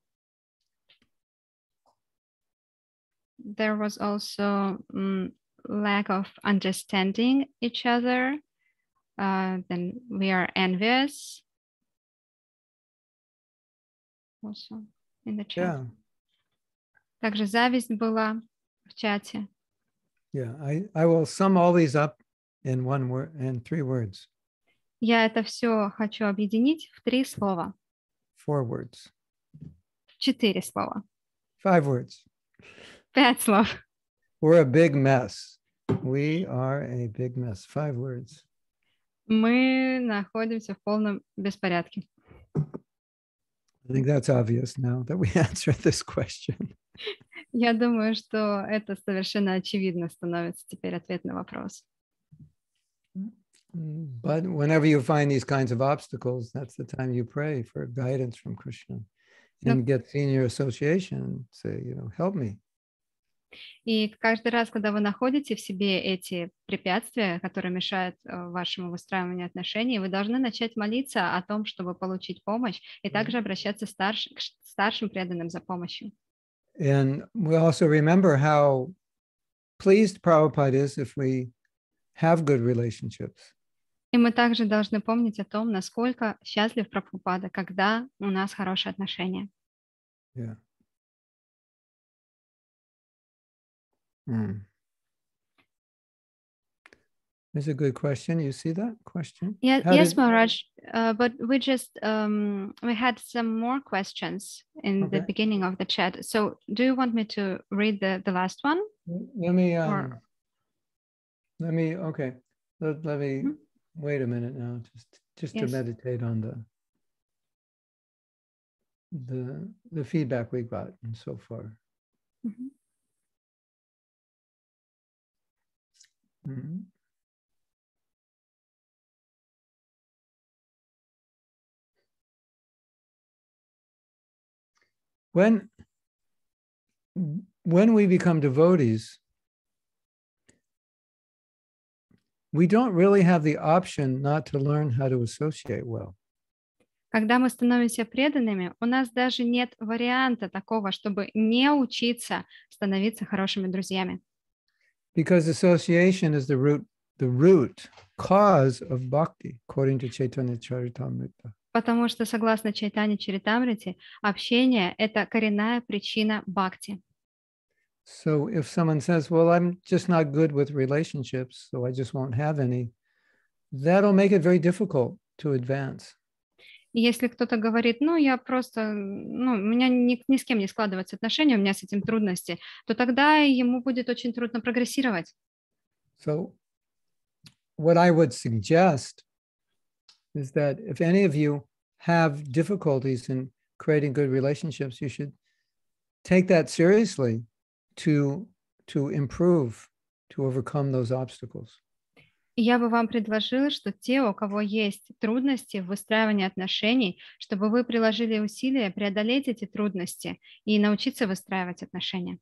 There was also um, lack of understanding each other. Uh, then we are envious. Also in the chat. Yeah. Также зависть была в чате. Yeah, I, I will sum all these up in one word, in three words, Я это все хочу объединить в три слова, four words, в четыре слова, five words. пять слов. We're a big mess. We are a big mess. Five words. Мы находимся в полном беспорядке. I think that's obvious now that we answered this question. Я думаю, что это совершенно очевидно становится теперь ответ на вопрос. But whenever you find these kinds of obstacles, that's the time you pray for guidance from Krishna and get senior association, say, you know, help me. И каждый раз, когда вы находите в себе эти препятствия, которые мешают э, вашему выстраиванию отношений, вы должны начать молиться о том, чтобы получить помощь, и также обращаться старш, к ш- старшим преданным за помощью. And we also remember how pleased Prabhupada is if we have good relationships. И мы также должны помнить о том, насколько счастлив Прабхупада, когда у нас хорошие отношения. Yeah. Mm. That's a good question. You see that question? Yeah, How yes, did- Maharaj, uh, but we just um, we had some more questions in the Okay. beginning of the chat. So, do you want me to read the, the last one? Let me, um, Or- let me, okay. Let, let me, Mhm. wait a minute now, just, just to Yes. meditate on the, the, the feedback we got so far. Mhm. Mhm. When, when we become devotees, we don't really have the option not to learn how to associate well. Когда мы становимся преданными, у нас даже нет варианта такого, чтобы не учиться становиться хорошими друзьями. Because association is the root, the root cause of bhakti, according to Chaitanya Charitamrita. Потому что, согласно Чайтане Чаритамрите, общение — это коренная причина бхакти. So if someone says, well, I'm just not good with relationships, so I just won't have any, that'll make it very difficult to advance. И если кто-то говорит, ну, я просто, ну, у меня ни, ни с кем не складываются отношения, у меня с этим трудности, то тогда ему будет очень трудно прогрессировать. So what I would suggest is that if any of you have difficulties in creating good relationships, you should take that seriously to, to improve, to overcome those obstacles. И я бы вам предложила, что те, у кого есть трудности в выстраивании отношений, чтобы вы приложили усилия преодолеть эти трудности и научиться выстраивать отношения.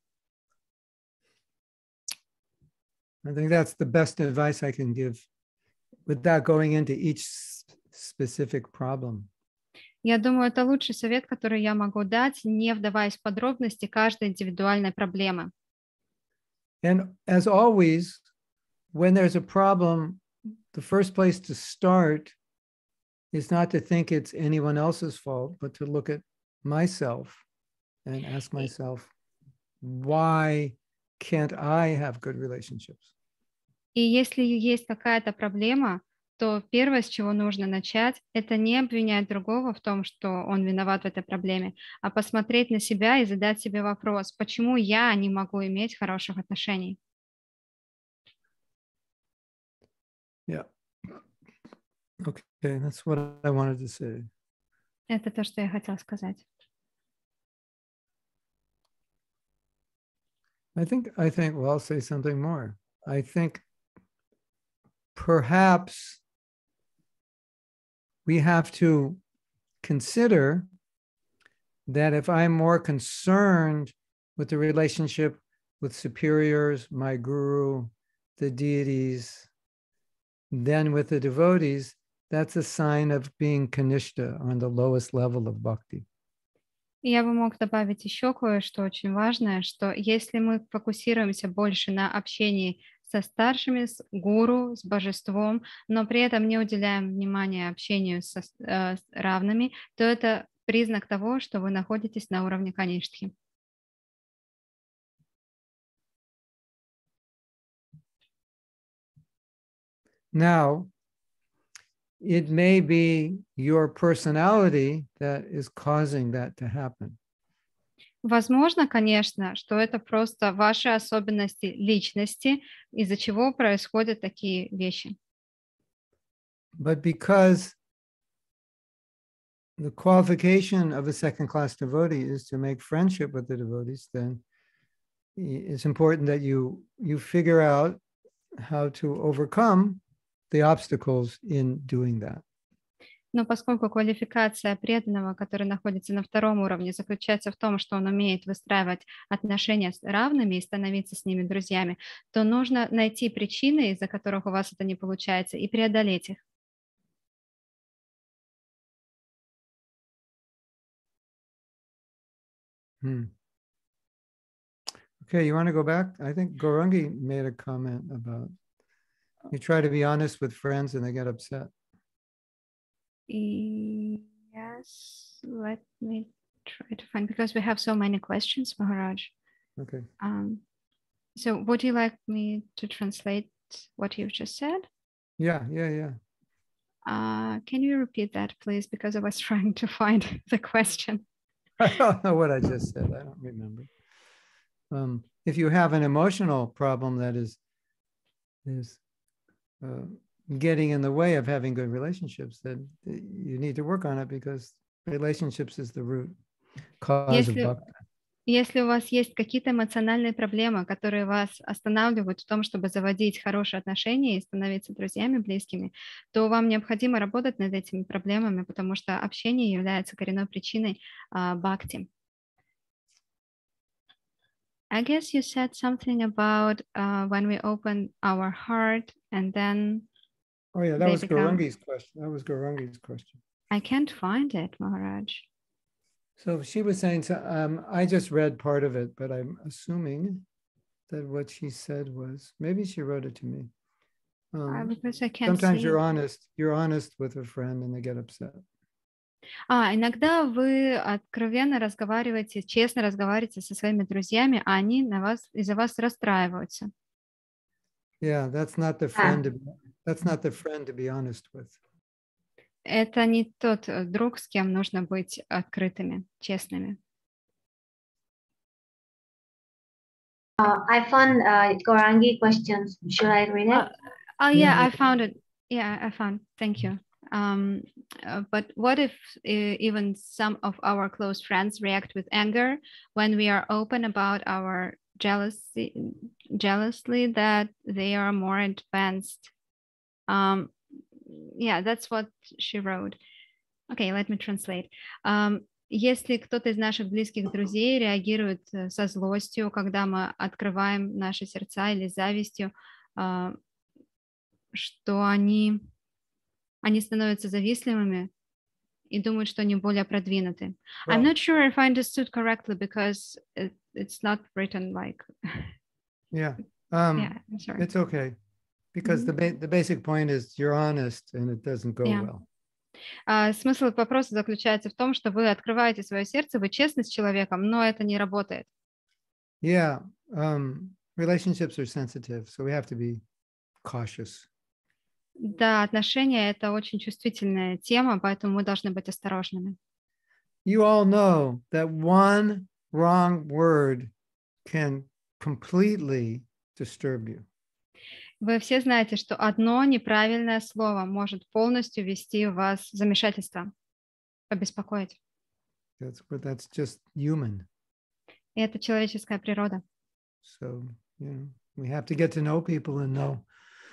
I think that's the best advice I can give without going into each specific problem. Я думаю, это лучший совет, который я могу дать, не вдаваясь в подробности каждой индивидуальной проблемы. And as always, when there's a problem, the first place to start is not to think it's anyone else's fault, but to look at myself and ask myself, why can't I have good relationships? И если есть какая-то проблема, то первое, с чего нужно начать, это не обвинять другого в том, что он виноват в этой проблеме, а посмотреть на себя и задать себе вопрос, почему я не могу иметь хороших отношений. Yeah. Okay, that's what I wanted to say. Это то, что я хотела сказать. I think, I think, well, I'll say something more. I think perhaps we have to consider that if I'm more concerned with the relationship with superiors, my guru, the deities, than with the devotees, that's a sign of being kanishta, on the lowest level of bhakti. И я бы мог добавить еще кое-что очень важное, что если мы фокусируемся больше на общении со старшими, с гуру, с божеством, но при этом не уделяем внимания общению со, э, с равными, то это признак того, что вы находитесь на уровне каништхи. Now, it may be your personality that is causing that to happen. Возможно, конечно, что это просто ваши особенности личности, из-за чего происходят такие вещи. But because the qualification of a second-class devotee is to make friendship with the devotees, then it's important that you you figure out how to overcome the obstacles in doing that. Но поскольку квалификация преданного, который находится на втором уровне, заключается в том, что он умеет выстраивать отношения с равными и становиться с ними друзьями, то нужно найти причины, из-за которых у вас это не получается, и преодолеть их. Hmm. Okay, you want to go back? I think Gaurangi made a comment about you try to be honest with friends and they get upset. Yes, let me try to find, because we have so many questions, Maharaj. Okay. Um, so would you like me to translate what you've just said? Yeah, yeah, yeah. Uh, can you repeat that, please? Because I was trying to find the question. I don't know what I just said. I don't remember. Um, if you have an emotional problem that is is uh, getting in the way of having good relationships, then you need to work on it, because relationships is the root cause of Если, bhakti. если у вас есть какие-то эмоциональные проблемы, которые вас останавливают в том, чтобы заводить хорошие отношения и становиться друзьями близкими, то вам необходимо работать над этими проблемами, потому что общение является коренной причиной uh, бхакти. I guess you said something about uh, when we open our heart and then Oh yeah, that they was become... Gaurangi's question. That was Gaurangi's question. I can't find it, Maharaj. So she was saying, so, um, I just read part of it, but I'm assuming that what she said was, maybe she wrote it to me. Um, Uh, because I can't sometimes see you're it. honest, you're honest with a friend and they get upset. А, иногда вы откровенно разговариваете, честно разговариваете со своими друзьями, а они на вас, из-за вас расстраиваются. Yeah, that's not the friend. To be, that's not the friend to be honest with. Это не тот друг, с кем нужно быть открытыми, честными. Uh, I found uh, Gaurangi questions. Should I read it? Uh, oh yeah, I found it. Yeah, I found. Thank you. Um, uh, but what if uh, even some of our close friends react with anger when we are open about our jealousy, jealously that they are more advanced? Um, yeah, that's what she wrote. Okay, let me translate. Um, если кто-то из наших близких друзей реагирует со злостью, когда мы открываем наши сердца или завистью, uh, что они Они становятся завистливыми и думают, что они более продвинуты. Well, I'm not sure if I understood correctly because it, it's not written like... Yeah, um, yeah, I'm sorry. it's okay. Because Mm-hmm. the, ba the basic point is you're honest and it doesn't go Yeah. well. Uh, смысл вопроса заключается в том, что вы открываете свое сердце, вы честны с человеком, но это не работает. Yeah, um, relationships are sensitive, so we have to be cautious. Да, отношения — это очень чувствительная тема, поэтому мы должны быть осторожными. You all know that one wrong word can completely disturb you. Вы все знаете, что одно неправильное слово может полностью ввести вас в замешательство, побеспокоить. That's that's just human. И это человеческая природа. So, you know, we have to get to know people and know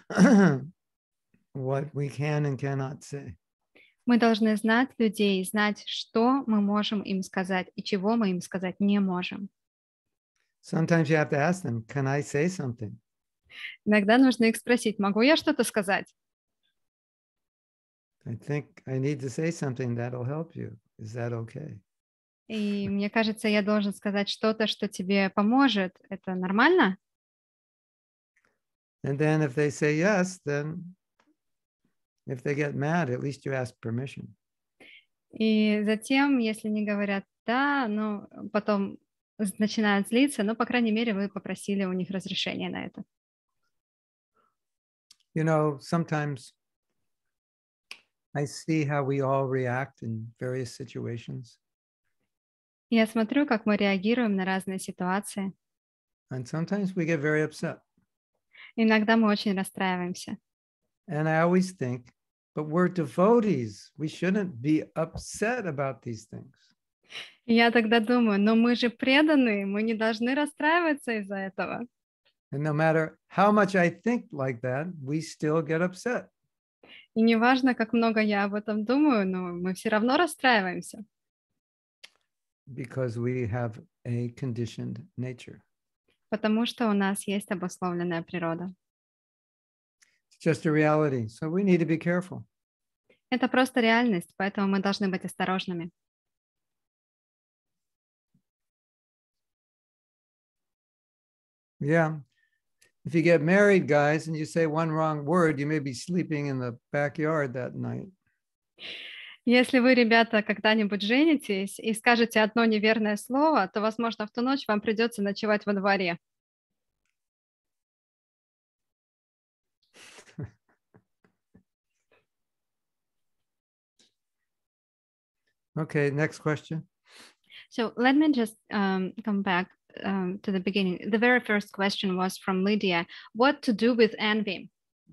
what we can and cannot say. Мы должны знать людей, знать, что мы можем им сказать и чего мы им сказать не можем. Sometimes you have to ask them, can I say something? Иногда нужно их спросить, могу я что-то сказать? I think I need to say something that'll help you. Is that okay? И мне кажется, я должен сказать что-то, что тебе поможет. Это нормально? And then if they say yes, then if they get mad, at least you ask permission. И затем, если не говорят «да», ну, потом начинают злиться, но, по крайней мере, вы попросили у них разрешения на это. You know, sometimes I see how we all react in various situations. Я смотрю, как мы реагируем на разные ситуации. And sometimes we get very upset. Иногда мы очень расстраиваемся. And I always think, but we're devotees. We shouldn't be upset about these things. И я тогда думаю, но мы же преданные, мы не должны расстраиваться из-за этого. And no matter how much I think like that, we still get upset. И неважно, как много я об этом думаю, но мы все равно расстраиваемся. Because we have a conditioned nature. Потому что у нас есть обусловленная природа. It's just a reality. So we need to be careful. Это просто реальность, поэтому мы должны быть осторожными. Yeah. If you get married, guys, and you say one wrong word, you may be sleeping in the backyard that night. Если вы, ребята, когда-нибудь женитесь и скажете одно неверное слово, то, возможно, в ту ночь вам придется ночевать во дворе. Okay, next question. So let me just um, come back um, to the beginning. The very first question was from Lydia. What to do with envy?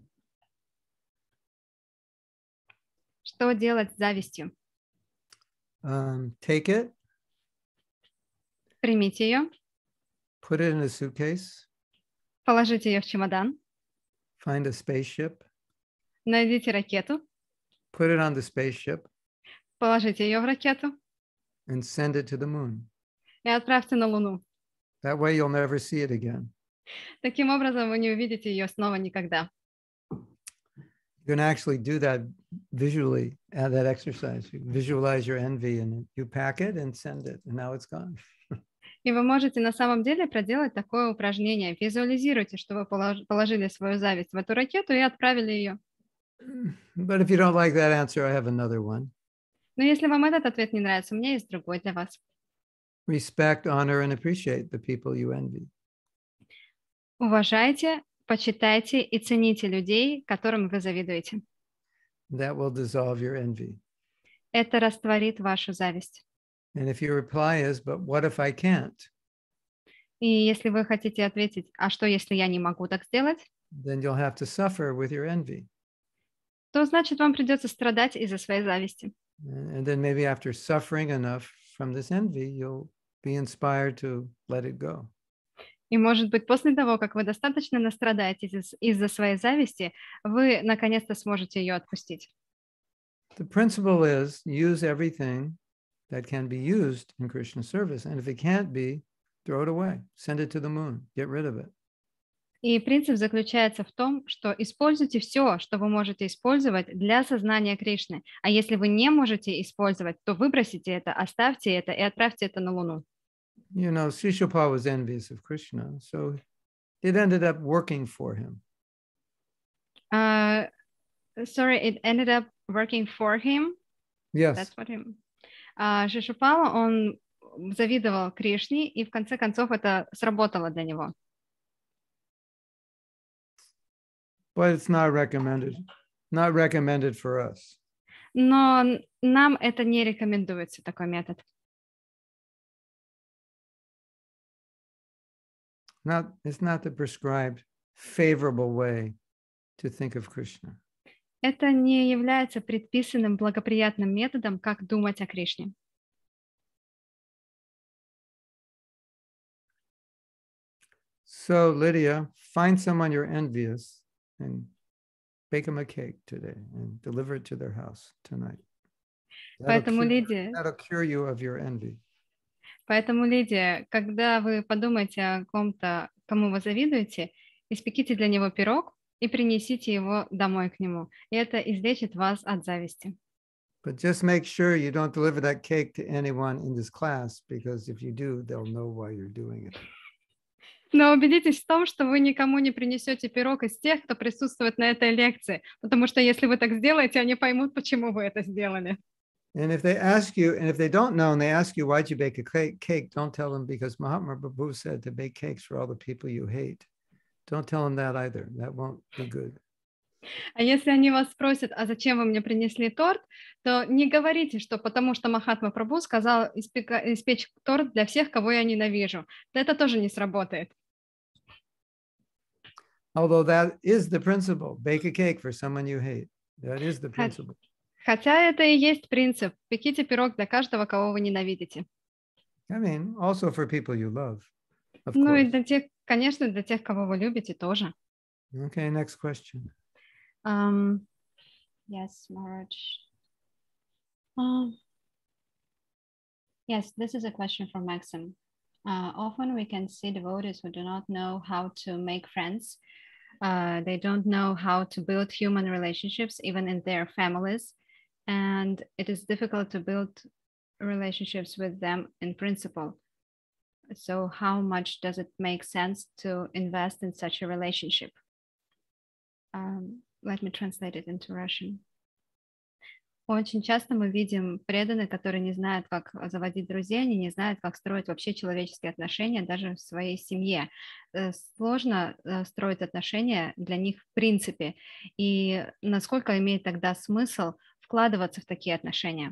Что делать с завистью? Um, take it, Примите ее, put it in a suitcase, положите ее в чемодан, find a spaceship, найдите ракету, put it on the spaceship, положите ее в ракету and send it to the moon. и отправьте на Луну. That way you'll never see it again. Таким образом, вы не увидите ее снова никогда. You can actually do that visually, uh, that exercise. You visualize your envy and you pack it and send it, and now it's gone. И вы можете на самом деле проделать такое упражнение. Визуализируйте, что вы положили свою зависть в эту ракету и отправили ее. But if you don't like that answer, I have another one. Но если вам этот ответ не нравится, у меня есть другой для вас. Respect, honor, and appreciate the people you envy. Уважайте, почитайте и цените людей, которым вы завидуете. That will dissolve your envy. Это растворит вашу зависть. And if your reply is, but what if I can't? И если вы хотите ответить, а что, если я не могу так сделать, Then you'll have to suffer with your envy. то значит, вам придется страдать из-за своей зависти. And then maybe after suffering enough from this envy, you'll be inspired to let it go. И, может быть, после того, как вы достаточно настрадаетесь из- из-за своей зависти, вы наконец-то сможете ее отпустить. The principle is use everything that can be used in Krishna service. And if it can't be, throw it away, send it to the moon, get rid of it. И принцип заключается в том, что используйте все, что вы можете использовать для сознания Кришны. А если вы не можете использовать, то выбросите это, оставьте это и отправьте это на Луну. You know, Sri Shilpa was envious of Krishna, so it ended up working for him. Uh, sorry, it ended up working for him. Yes. That's what him. Uh, Шишупала, он завидовал Кришне, и в конце концов это сработало для него. But it's not recommended, not recommended for us. Но нам это не рекомендуется, такой метод. Not, it's not the prescribed favorable way to think of Krishna. Это не является предписанным благоприятным методом, как думать о Кришне. So Lydia, find someone you're envious and bake them a cake today and deliver it to their house tonight. That'll Поэтому, cure, Лидия, that'll cure you of your envy. поэтому, Лидия, когда вы подумаете о ком-то, кому вы завидуете, испеките для него пирог и принесите его домой к нему. И это излечит вас от зависти. But just make sure you don't deliver that cake to anyone in this class, because if you do, they'll know why you're doing it. Но убедитесь в том, что вы никому не принесете пирог из тех, кто присутствует на этой лекции, потому что если вы так сделаете, они поймут, почему вы это сделали. And if they ask you, and if they don't know, and they ask you, why'd you bake a cake, cake, don't tell them because Mahatma Prabhu said to bake cakes for all the people you hate. Don't tell them that either. That won't be good. А если они вас спросят, а зачем вы мне принесли торт, то не говорите, что потому что Махатма Прабху сказал испека- испечь торт для всех, кого я ненавижу. Это тоже не сработает. Although that is the principle. Bake a cake for someone you hate. That is the Хо- principle. Хотя это и есть принцип. Пеките пирог для каждого, кого вы ненавидите. I mean, also for people you love, of Ну и course. для тех, конечно, для тех, кого вы любите, тоже. Okay, next question. Um, yes, Maharaj. Um, yes, this is a question from Maxim. Uh, often we can see devotees who do not know how to make friends. Uh, they don't know how to build human relationships, even in their families. And it is difficult to build relationships with them in principle. So how much does it make sense to invest in such a relationship? Um, let me translate it into Russian. Очень часто мы видим преданных, которые не знают, как заводить друзей, они не знают, как строить вообще человеческие отношения даже в своей семье. Э, Сложно э, строить отношения для них в принципе. И насколько имеет тогда смысл вкладываться в такие отношения?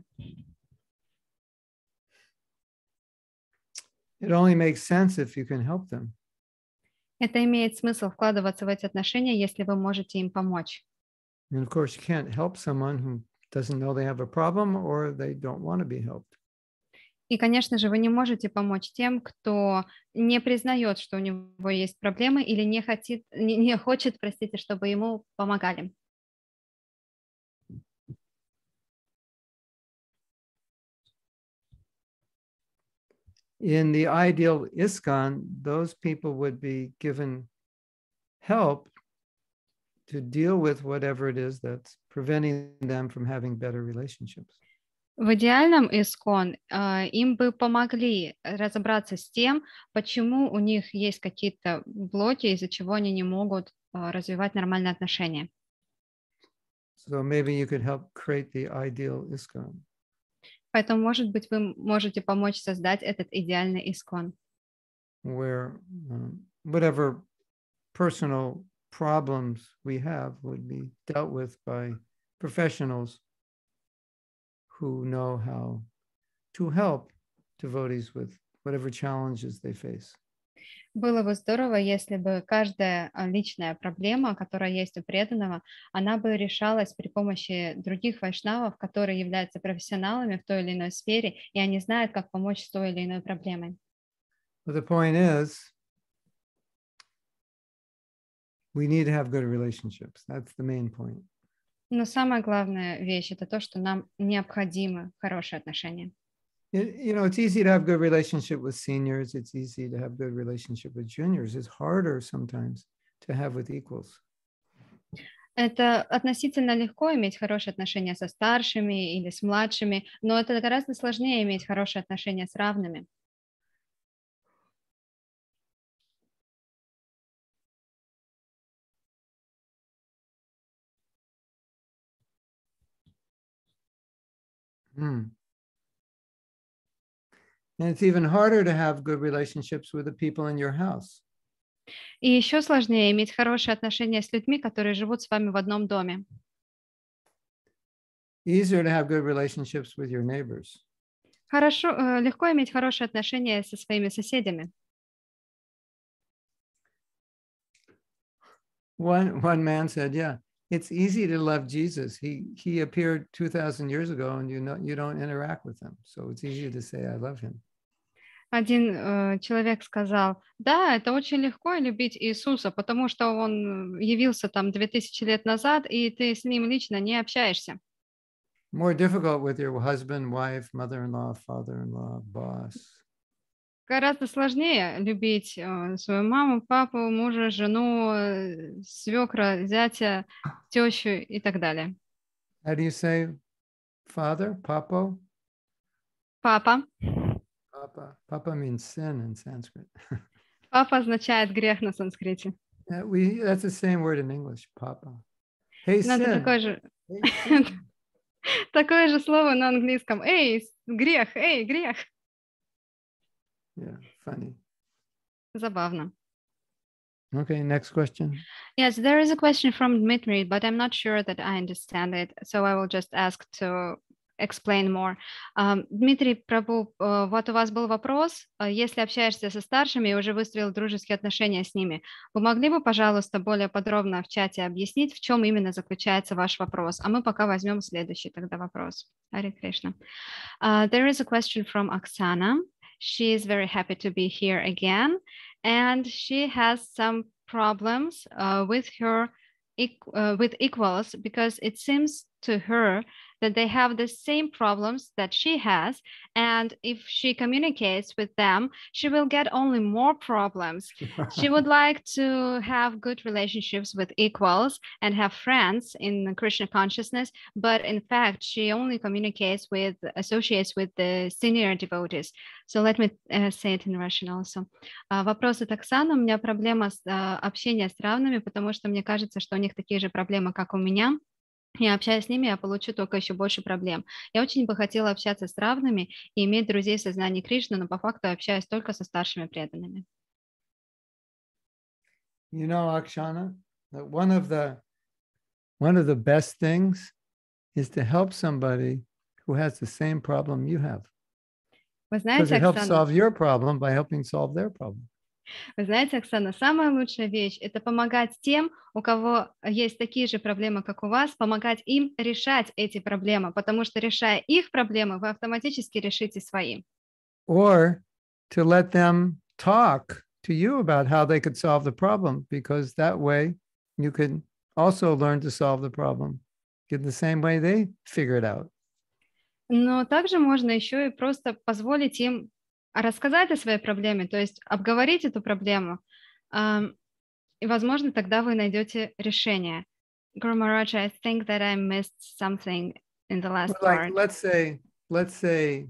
It only makes sense if you can help them. Это имеет смысл вкладываться в эти отношения, если вы можете им помочь. And of course, you can't help someone who doesn't know they have a problem or they don't want to be helped. И, конечно же, вы не можете помочь тем, кто не признает, что у него есть проблемы или не, хотит, не, не хочет, простите, чтобы ему помогали. In the ideal ISKCON, those people would be given help to deal with whatever it is that's preventing them from having better relationships. В идеальном искон э, им бы помогли разобраться с тем, почему у них есть какие-то блоки, из-за чего они не могут э, развивать нормальные отношения. So maybe you could help create the ideal ISKCON. Поэтому, может быть, вы можете помочь создать этот идеальный искон, where um, whatever personal problems we have would be dealt with by professionals who know how to help devotees with whatever challenges they face. Было бы здорово, если бы каждая а, личная проблема, которая есть у преданного, она бы решалась при помощи других вайшнавов, которые являются профессионалами в той или иной сфере, и они знают, как помочь с той или иной проблемой. But the point is, we need to have good relationships. That's the main point. Но самая главная вещь – это то, что нам необходимы хорошие отношения. It, you know, it's easy to have good relationship with seniors. It's easy to have good relationship with juniors. It's harder sometimes to have with equals. Это относительно легко иметь хорошие отношения со старшими или с младшими, но это гораздо сложнее иметь хорошие отношения с равными. Hmm. And it's even harder to have good relationships with the people in your house. И еще сложнее иметь хорошие отношения с людьми, которые живут с вами в одном доме. Easier to have good relationships with your neighbors. Хорошо, э, легко иметь хорошие отношения со своими соседями. One one man said, "Yeah, it's easy to love Jesus. He he appeared two thousand years ago, and you know you don't interact with him, so it's easy to say I love him." Один э, человек сказал, да, это очень легко любить Иисуса, потому что он явился там две тысячи лет назад, и ты с ним лично не общаешься. More difficult with your husband, wife, mother-in-law, father-in-law, boss. Гораздо сложнее любить э, свою маму, папу, мужа, жену, э, свекра, зятя, тещу и так далее. How do you say father? Papo? Папа. Papa. Papa means sin in Sanskrit. Папа означает грех на санскрите. Uh, we that's the same word in English, papa. Hey, Но это sin. такое же, Hey, sin. такое же слово на английском. Эй, грех, эй, грех. Yeah, funny. Забавно. Okay, next question. Yes, there is a question from Dmitry, but I'm not sure that I understand it, so I will just ask to explain more. Um, Дмитрий Прабhu, uh, вот у вас был вопрос, uh, если общаешься со старшими и уже выстроил дружеские отношения с ними, вы могли бы, пожалуйста, более подробно в чате объяснить, в чем именно заключается ваш вопрос? А мы пока возьмем следующий тогда вопрос. Харе Кришна. Uh, there is a question from Oksana. She is very happy to be here again, and she has some problems uh, with her uh, with equals, because it seems to her that they have the same problems that she has, and if she communicates with them, she will get only more problems. She would like to have good relationships with equals and have friends in Krishna consciousness, but in fact, she only communicates with, associates with the senior devotees. So let me uh, say it in Russian also. Uh, вопрос от Оксаны. У меня проблема с uh, общения с равными, потому что мне кажется, что у них такие же проблемы, как у меня. И общаясь с ними, я получу только еще больше проблем. Я очень бы хотела общаться с равными и иметь друзей в сознании Кришны, но по факту общаюсь только со старшими преданными. You know, Akshana, that one of the one of the best things is to help somebody who has the same problem you have. Вы Because знаете, it helps Оксана, solve your problem by helping solve their problem. Вы знаете, Оксана, самая лучшая вещь – это помогать тем, у кого есть такие же проблемы, как у вас, помогать им решать эти проблемы, потому что, решая их проблемы, вы автоматически решите свои. Or to let them talk to you about how they could solve the problem, because that way you can also learn to solve the problem in the same way they figure it out. Но также можно еще и просто позволить им рассказать о своей проблеме, то есть обговорить эту проблему, и, возможно, тогда вы найдете решение. Guru Maharaj, I think that I missed something in the last Well, like, part. let's say, let's say,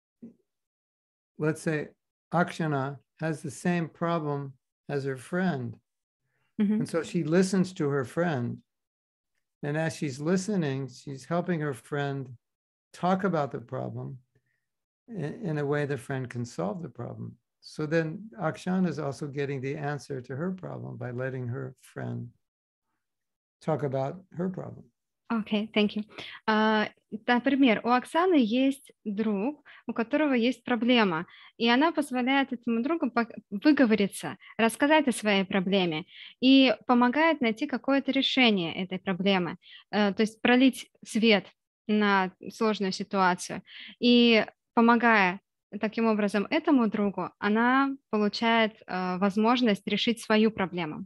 let's say Akshana has the same problem as her friend. Mm-hmm. And so she listens to her friend. And as she's listening, she's helping her friend talk about the problem in, in a way the friend can solve the problem. So then Akshana is also getting the answer to her problem by letting her friend talk about her problem. Окей, okay, thank you. Uh, например, у Оксаны есть друг, у которого есть проблема, и она позволяет этому другу выговориться, рассказать о своей проблеме и помогает найти какое-то решение этой проблемы, uh, то есть пролить свет на сложную ситуацию. И помогая таким образом этому другу, она получает uh, возможность решить свою проблему.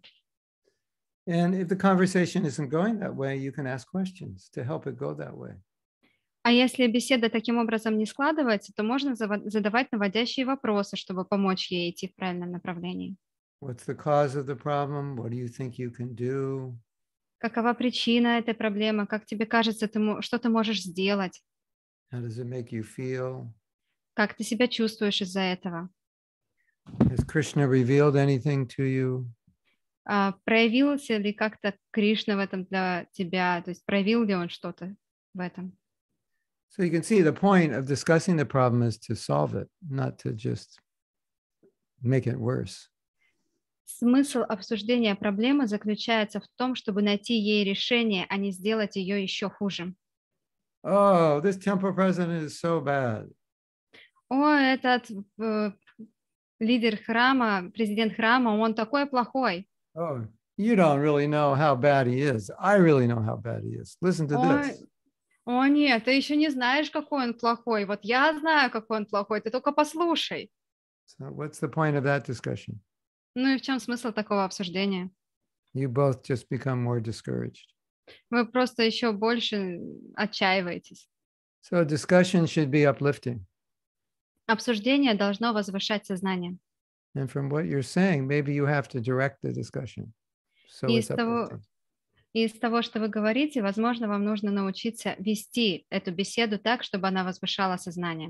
And if the conversation isn't going that way, you can ask questions to help it go that way. А если беседа таким образом не складывается, то можно задавать наводящие вопросы, чтобы помочь ей идти в правильном направлении. What's the cause of the problem? What do you think you can do? Какова причина этой проблемы? Как тебе кажется, ты, что ты можешь сделать? How does it make you feel? Как ты себя чувствуешь из-за этого? Has Krishna revealed anything to you? Uh, проявился ли как-то Кришна в этом для тебя? То есть проявил ли он что-то в этом? So you can see the point of discussing the problem is to solve it, not to just make it worse. Смысл обсуждения проблемы заключается в том, чтобы найти ей решение, а не сделать ее еще хуже. Oh, this temple president is so bad. О, этот uh, лидер храма, президент храма, он такой плохой. Oh, you don't really know how bad he is. I really know how bad he is. Listen to О, this. О, нет, ты еще не знаешь, какой он плохой. Вот я знаю, какой он плохой, ты только послушай. So what's the point of that discussion? Ну и в чем смысл такого обсуждения? You both just become more discouraged. Вы просто еще больше отчаиваетесь. So discussion should be uplifting. Обсуждение должно возвышать сознание. And from what you're saying, maybe you have to direct the discussion. So И it's из того, uplifting. из того, что вы говорите, возможно, вам нужно научиться вести эту беседу так, чтобы она возвышала сознание.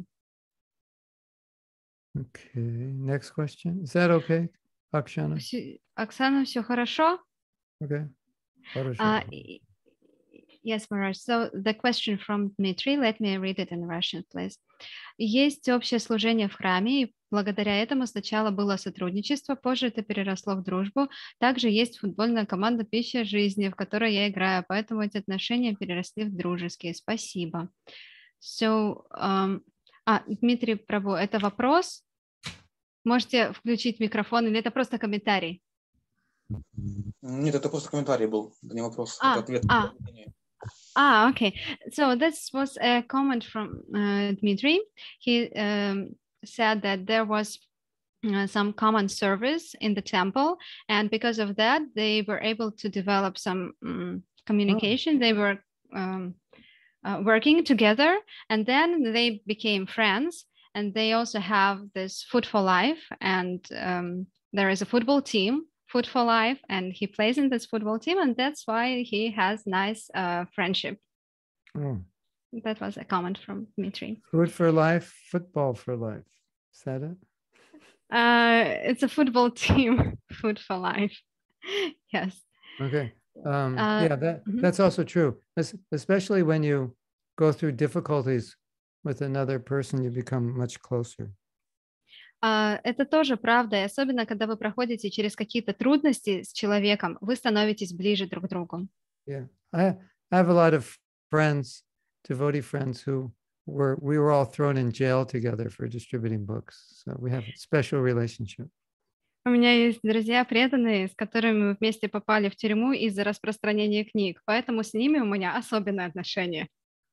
Okay, next question. Is that okay, Akshana? Оксана, все хорошо? Okay. Uh, yes, Maharaj. So the question from Dmitry, let me read it in Russian, please. Есть общее служение в храме, и благодаря этому сначала было сотрудничество, позже это переросло в дружбу. Также есть футбольная команда «Пища жизни», в которой я играю, поэтому эти отношения переросли в дружеские. Спасибо. So, um, а, Дмитрий Прабу, это вопрос? Можете включить микрофон или это просто комментарий? Нет, это просто комментарий был, это не вопрос, А, это ответ. а. Ah, okay. So this was a comment from uh, Dmitry. He um, said that there was uh, some common service in the temple, and because of that, they were able to develop some um, communication. Oh. They were um, uh, working together, and then they became friends. And they also have this Food for Life, and um, there is a football team, Food for Life, and he plays in this football team, and that's why he has nice uh, friendship. Oh. That was a comment from Dmitry. Food for Life, Football for Life. Is that it? Uh, it's a football team, Food for Life. Yes. Okay. Um, uh, yeah, that, mm-hmm. that's also true, especially when you go through difficulties with another person, you become much closer. Uh, это тоже правда, и особенно, когда вы проходите через какие-то трудности с человеком, вы становитесь ближе друг к другу. Yeah, I, I have a lot of friends, devotee friends, who were, we were all thrown in jail together for distributing books. So we have a special relationship. У меня есть друзья преданные, с которыми мы вместе попали в тюрьму из-за распространения книг, поэтому с ними у меня особенное отношение.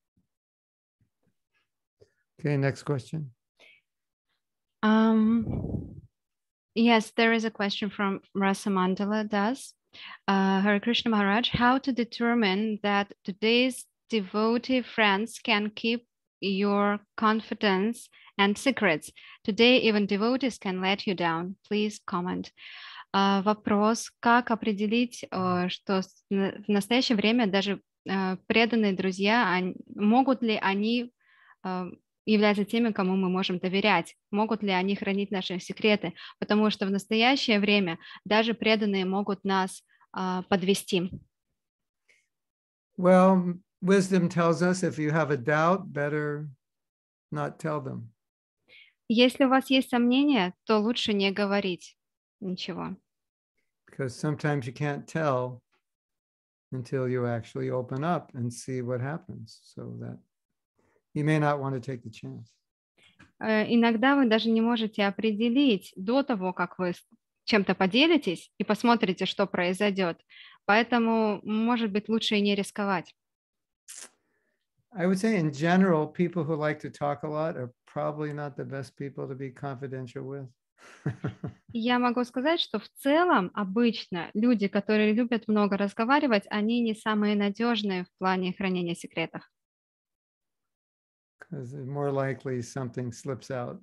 Okay, next question. Um, yes, there is a question from Rasa Mandala Das. Uh, Hare Krishna Maharaj, how to determine that today's devotee friends can keep your confidence and secrets? Today, even devotees can let you down. Please comment. Uh, вопрос, как определить, uh, что в настоящее время даже uh, преданные друзья, они, могут ли они uh, являются теми, кому мы можем доверять, могут ли они хранить наши секреты, потому что в настоящее время даже преданные могут нас uh, подвести. Well, wisdom tells us if you have a doubt, better not tell them. Если у вас есть сомнения, то лучше не говорить ничего. Because sometimes you can't tell until you actually open up and see what happens. So that you may not want to take the chance. Uh, иногда вы даже не можете определить до того, как вы чем-то поделитесь и посмотрите, что произойдет. Поэтому, может быть, лучше и не рисковать. I would say in general, people who like to talk a lot are probably not the best people to be confidential with. Я могу сказать, что в целом обычно люди, которые любят много разговаривать, они не самые надежные в плане хранения секретов. Because more likely something slips out.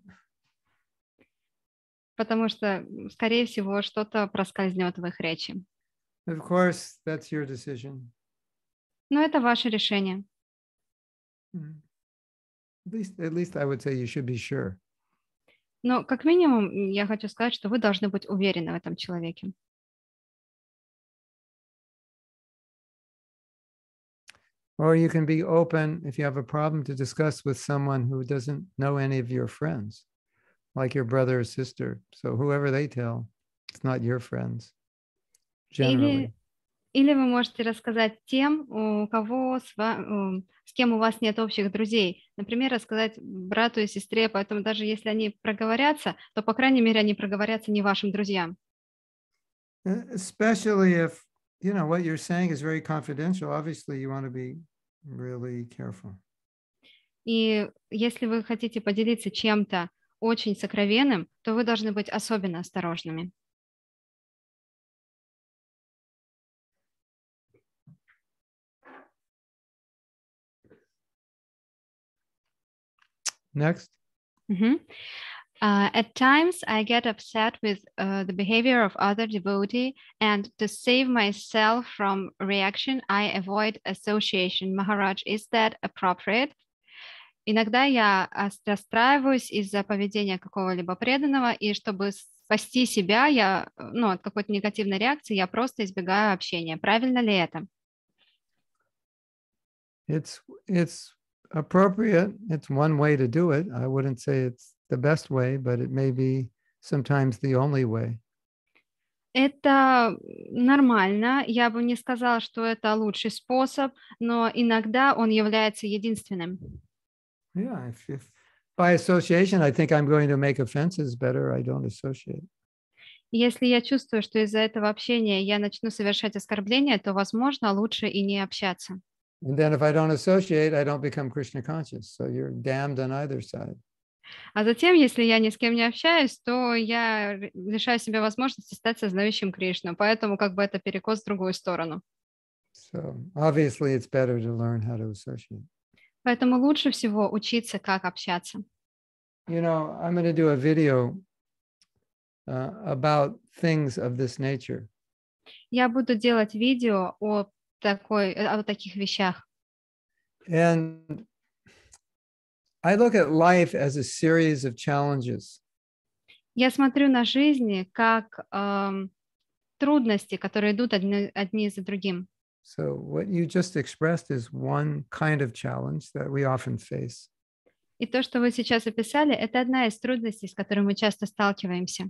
Потому что, скорее всего, что-то проскользнет в их речи. Of course, that's your decision. Но это ваше решение. Mm. At least, at least I would say you should be sure. Но, как минимум, я хочу сказать, что вы должны быть уверены в этом человеке. Or you can be open if you have a problem to discuss with someone who doesn't know any of your friends, like your brother or sister. So whoever they tell, it's not your friends, generally. Или, или вы можете рассказать тем, у кого с, ва- с кем у вас нет общих друзей. Например, рассказать брату и сестре, поэтому даже если они проговорятся, то, по крайней мере, они проговорятся не вашим друзьям. Especially if, you know, what you're saying is very confidential. Obviously, you want to be really careful. И если вы хотите поделиться чем-то очень сокровенным, то вы должны быть особенно осторожными. Next. Mm-hmm. Uh, at times, I get upset with uh, the behavior of other devotee, and to save myself from reaction, I avoid association. Maharaj, is that appropriate? Иногда я расстраиваюсь из-за поведения какого-либо преданного, и чтобы спасти себя, я, ну, от какой-то негативной реакции, я просто избегаю общения. Правильно ли это? It's it's appropriate. It's one way to do it. I wouldn't say it's the best way, but it may be sometimes the only way. Это нормально. Я бы не сказала, что это лучший способ, но иногда он является единственным. Yeah, if, if by association I think I'm going to make offenses better, I don't associate. Если я чувствую, что из-за этого общения я начну совершать оскорбления, то, возможно, лучше и не общаться. And then if I don't associate, I don't become Krishna conscious. So you're damned on either side. А затем, если я ни с кем не общаюсь, то я р- лишаю себя возможности стать сознающим Кришну. Поэтому как бы это перекос в другую сторону. So obviously it's better to learn how to associate. Поэтому лучше всего учиться, как общаться. You know, I'm going to do a video uh, about things of this nature. Я буду делать видео о, такой, э, о таких вещах. And I look at life as a series of challenges. Я смотрю на жизнь как ам, трудности, которые идут одни, одни за другим. So what you just expressed is one kind of challenge that we often face. И то, что вы сейчас описали, это одна из трудностей, с которой мы часто сталкиваемся.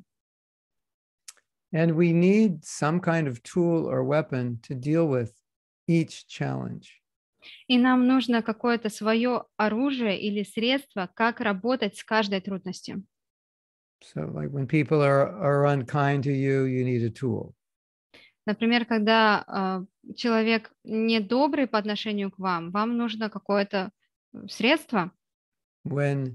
And we need some kind of tool or weapon to deal with each challenge. И нам нужно какое-то свое оружие или средство, как работать с каждой трудностью. So like when people are, are unkind to you, you need a tool. Например, когда э, человек недобрый по отношению к вам, вам нужно какое-то э, средство. When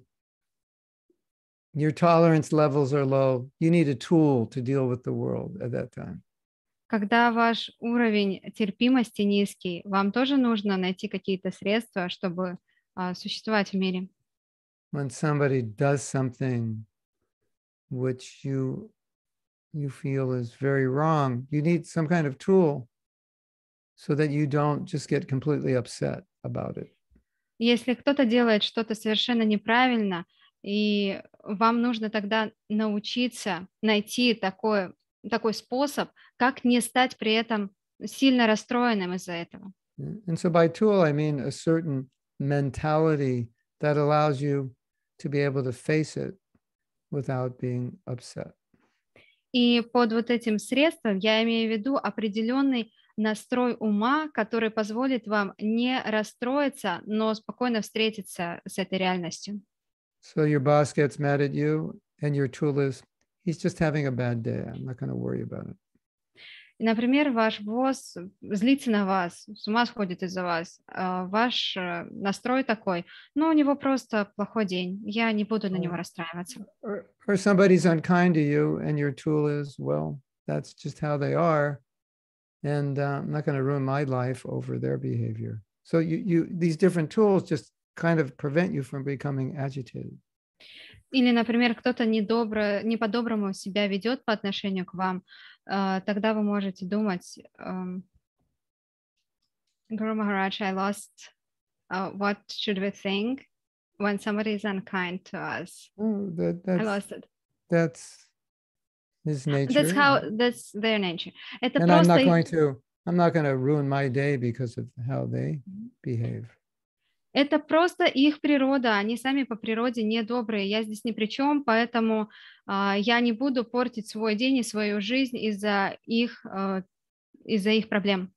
your tolerance levels are low, you need a tool to deal with the world at that time. Когда ваш уровень терпимости низкий, вам тоже нужно найти какие-то средства, чтобы э, существовать в мире. When somebody does something which you you feel is very wrong, you need some kind of tool so that you don't just get completely upset about it. Если кто-то делает что-то совершенно неправильно, и вам нужно тогда научиться найти такой, такой способ, как не стать при этом сильно расстроенным из-за этого. And so by tool, I mean a certain mentality that allows you to be able to face it without being upset. И под вот этим средством я имею в виду определенный настрой ума, который позволит вам не расстроиться, но спокойно встретиться с этой реальностью. So your boss gets mad at you and your tool is, he's just having a bad day. I'm not going to worry about it. И, например, ваш босс злится на вас, с ума сходит из-за вас. а Ваш э, настрой такой, ну, у него просто плохой день, я не буду на него расстраиваться. Or, or somebody's unkind to you and your tool is, well, that's just how they are. And uh, I'm not going to ruin my life over their behavior. So you, you, these different tools just kind of prevent you from becoming agitated. Или, например, кто-то недобро, не по-доброму себя ведет по отношению к вам, э, тогда вы можете думать, эм, Guru Maharaj, I lost, uh, what should we think when somebody is unkind to us? Oh, that, I that's, lost it. that's his nature. That's how, that's their nature. Это and I'm просто not их- going to, I'm not going to ruin my day because of how they behave. Это просто их природа, они сами по природе недобрые, я здесь ни при чем, поэтому а, я не буду портить свой день и свою жизнь из-за их, а, из-за их проблем.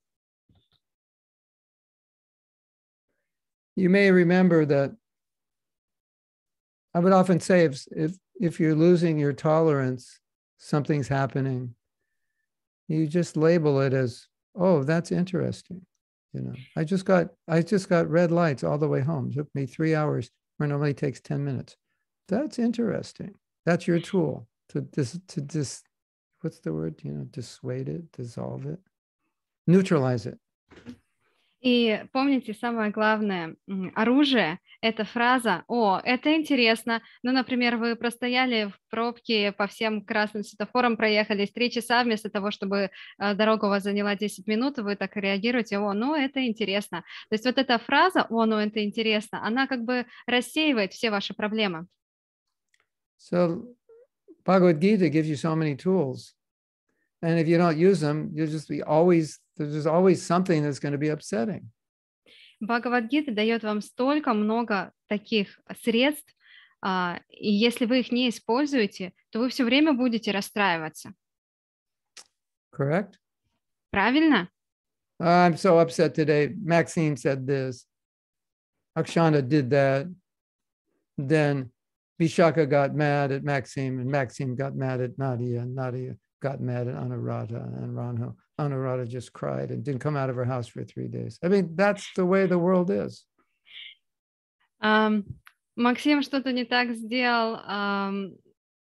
You may remember that I would often say if, if, if you're losing your tolerance, something's happening, you just label it as, oh, that's interesting. You know, I just got I just got red lights all the way home. It took me three hours where it normally takes ten minutes. That's interesting. That's your tool to dis to dis what's the word? You know, dissuade it, dissolve it, neutralize it. И помните, самое главное м, оружие – это фраза «О, это интересно». Ну, например, вы простояли в пробке по всем красным светофорам, проехались три часа, вместо того, чтобы э, дорога у вас заняла десять минут, вы так реагируете «О, ну, это интересно». То есть вот эта фраза «О, ну, это интересно», она как бы рассеивает все ваши проблемы. So Bhagavad Gita gives you so many tools. And if you don't use them, you'll just be always, there's always something that's going to be upsetting. Бхагавад-гита дает вам столько много таких средств, А, и если вы их не используете, то вы все время будете расстраиваться. Correct? Правильно? I'm so upset today. Maxine said this. Akshana did that. Then Vishaka got mad at Maxime, and Maxime got mad at Nadia, and Nadia got mad at Anuradha, and Ranho. Anuradha just cried and didn't come out of her house for three days. I mean, that's the way the world is. Ам, Максим что-то не так сделал. ам,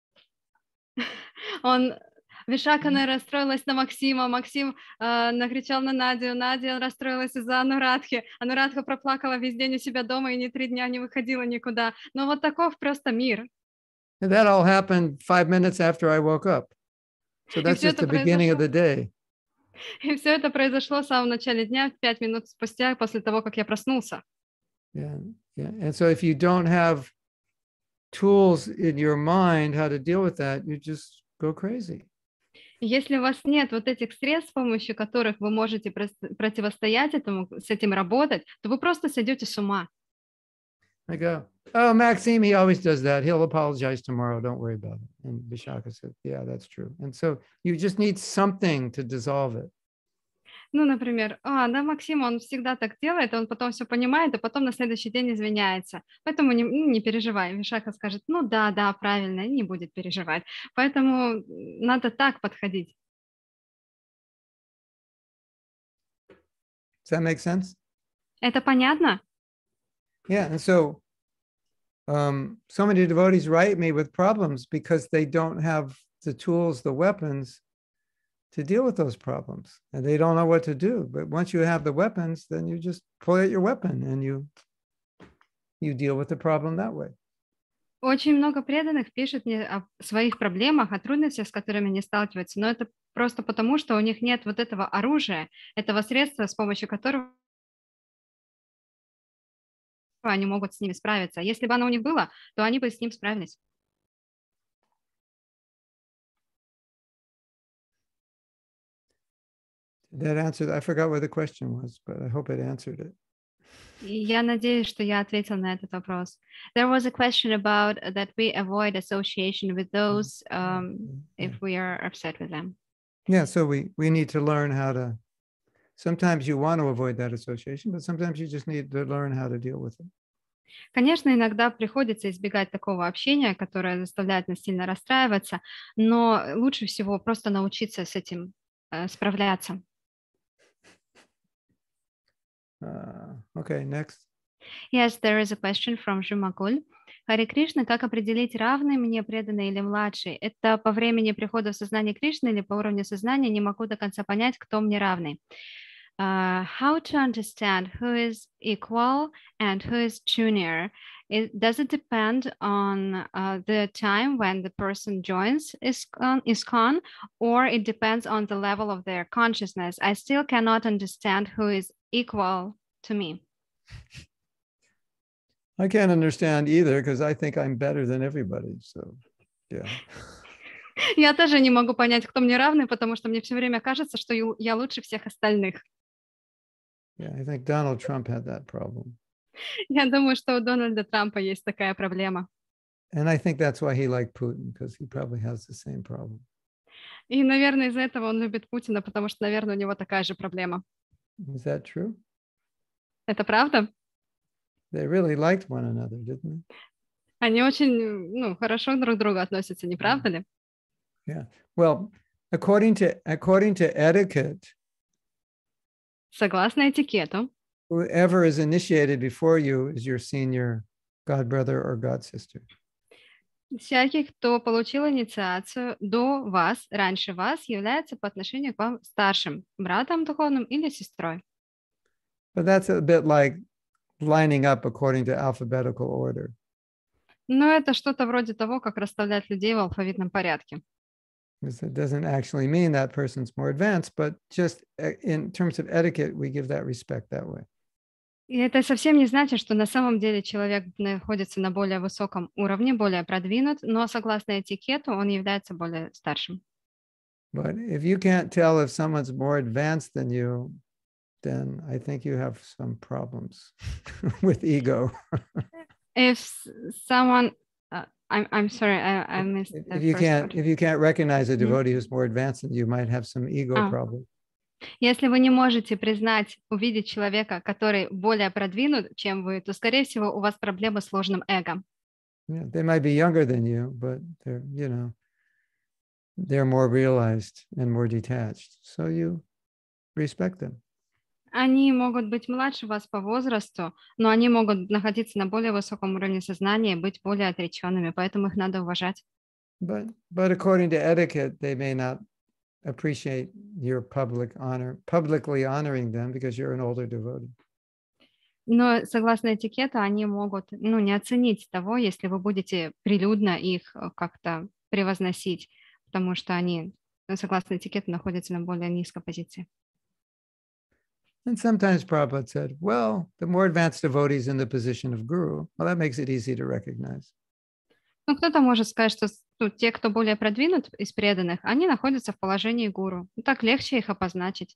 Он Вишака, наверное, расстроилась на Максима, Максим э, накричал на Надю, Надя расстроилась из-за Анурадхи, Анурадха проплакала весь день у себя дома и ни три дня не выходила никуда. Но вот таков просто мир. And that all happened five minutes after I woke up. So that's всё just the это beginning of произошло. the day. И все это произошло в самом начале дня, пять минут спустя, после того, как я проснулся. Yeah, yeah. And so if you don't have tools in your mind how to deal with that, you just go crazy. И если у вас нет вот этих средств, с помощью которых вы можете прос- противостоять этому, с этим работать, то вы просто сойдете с ума. I go, oh, Maxime, he always does that. He'll apologize tomorrow. Don't worry about it. And Vishaka said, yeah, that's true. And so you just need something to dissolve it. Ну, например, а, да, Максим, он всегда так делает, он потом все понимает, а потом на следующий день извиняется. Поэтому не, ну, не переживай. Вишака скажет, ну да, да, правильно, и не будет переживать. Поэтому надо так подходить. Does that make sense? Это понятно? Yeah. And so, um, so many devotees write me with problems because they don't have the tools, the weapons to deal with those problems, and they don't know what to do. But once you have the weapons, then you just pull out your weapon and you you deal with the problem that way. Очень много преданных пишет мне о своих проблемах, о трудностях, с которыми они сталкиваются, но это просто потому, что у них нет вот этого оружия, этого средства, с помощью которого они могут с ними справиться. Если бы оно у них было, то они бы с ним справились. That answered, I forgot what the question was, but I hope it answered it. И я надеюсь, что я ответил на этот вопрос. There was a question about that we avoid association with those um, if we are upset with them. Yeah, so we, we need to learn how to, sometimes you want to avoid that association, but sometimes you just need to learn how to deal with it. Конечно, иногда приходится избегать такого общения, которое заставляет нас сильно расстраиваться, но лучше всего просто научиться с этим э, справляться. Uh, okay, next. Yes, there is a question from Жумакуль. Харе Кришна, как определить, равный мне преданный или младший? Это по времени прихода в сознание Кришны или по уровню сознания? Не могу до конца понять, кто мне равный. Uh, how to understand who is equal and who is junior? It, does it depend on uh, the time when the person joins ISKCON, ISKCON, or it depends on the level of their consciousness? I still cannot understand who is equal to me. I can't understand either because I think I'm better than everybody. So, yeah. Я тоже не могу понять, кто мне равный, потому что мне все время кажется, что я лучше всех остальных. Yeah, I think Donald Trump had that problem. Я думаю, что у Дональда Трампа есть такая проблема. And I think that's why he liked Putin, because he probably has the same problem. И, наверное, из-за этого он любит Путина, потому что, наверное, у него такая же проблема. Is that true? Это правда? They really liked one another, didn't they? Они очень, ну, хорошо друг к другу относятся, не правда ли? Yeah. Well, according to according to etiquette, согласно этикету, whoever is initiated before you is your senior god brother or god sister. Всякий, кто получил инициацию до вас, раньше вас, является по отношению к вам старшим братом духовным или сестрой. But that's a bit like lining up according to alphabetical order. Но это что-то вроде того, как расставлять людей в алфавитном порядке. Because it doesn't actually mean that person's more advanced, but just in terms of etiquette, we give that respect that way. И это совсем не значит, что на самом деле человек находится на более высоком уровне, более продвинут, но согласно этикету он является более старшим. But if you can't tell if someone's more advanced than you, then I think you have some problems with ego. If someone I'm, I'm sorry, I, I missed If the if you first can't, part. if you can't recognize a Мгм. devotee who's more advanced than you, might have some ego А. problem. Если вы не можете признать, увидеть человека, который более продвинут, чем вы, то, скорее всего, у вас проблемы с ложным эго. Yeah, they might be younger than you, but they're, you know, they're more realized and more detached. So you respect them. Они могут быть младше вас по возрасту, но они могут находиться на более высоком уровне сознания и быть более отреченными, поэтому их надо уважать. But but according to etiquette, they may not appreciate your public honor, publicly honoring them because you're an older devotee. Но согласно этикету, они могут, ну, не оценить того, если вы будете прилюдно их э, как-то превозносить, потому что они, ну, согласно этикету, находятся на более низкой позиции. And sometimes Prabhupada said, well, the more advanced devotees in the position of guru, well, that makes it easy to recognize. Ну, кто-то может сказать, что с- ну, те, кто более продвинут из преданных, они находятся в положении гуру. Ну, так легче их опозначить.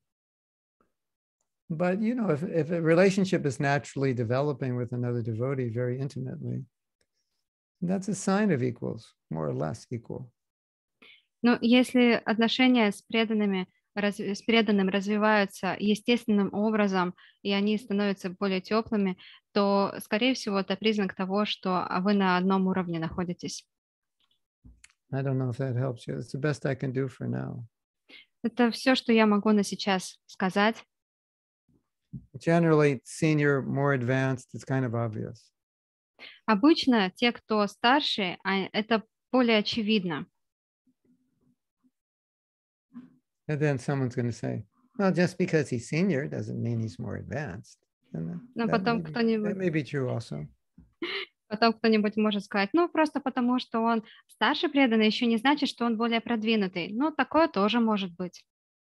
But, you know, if, if a relationship is naturally developing with another devotee very intimately, that's a sign of equals, more or less equal. Но если отношения с преданными, разви- с преданным развиваются естественным образом, и они становятся более теплыми, то, скорее всего, это признак того, что а, вы на одном уровне находитесь. I don't know if that helps you. It's the best I can do for now. Это все, что я могу на сейчас сказать. Generally, senior, more advanced, it's kind of obvious. Обычно те, кто старше, а, это более очевидно. And then someone's going to say, well, just because he's senior doesn't mean he's more advanced. And that, Но that, потом may be, кто-нибудь that may be true also. Потом кто-нибудь может сказать, ну, просто потому, что он старше преданный, еще не значит, что он более продвинутый. Ну, такое тоже может быть.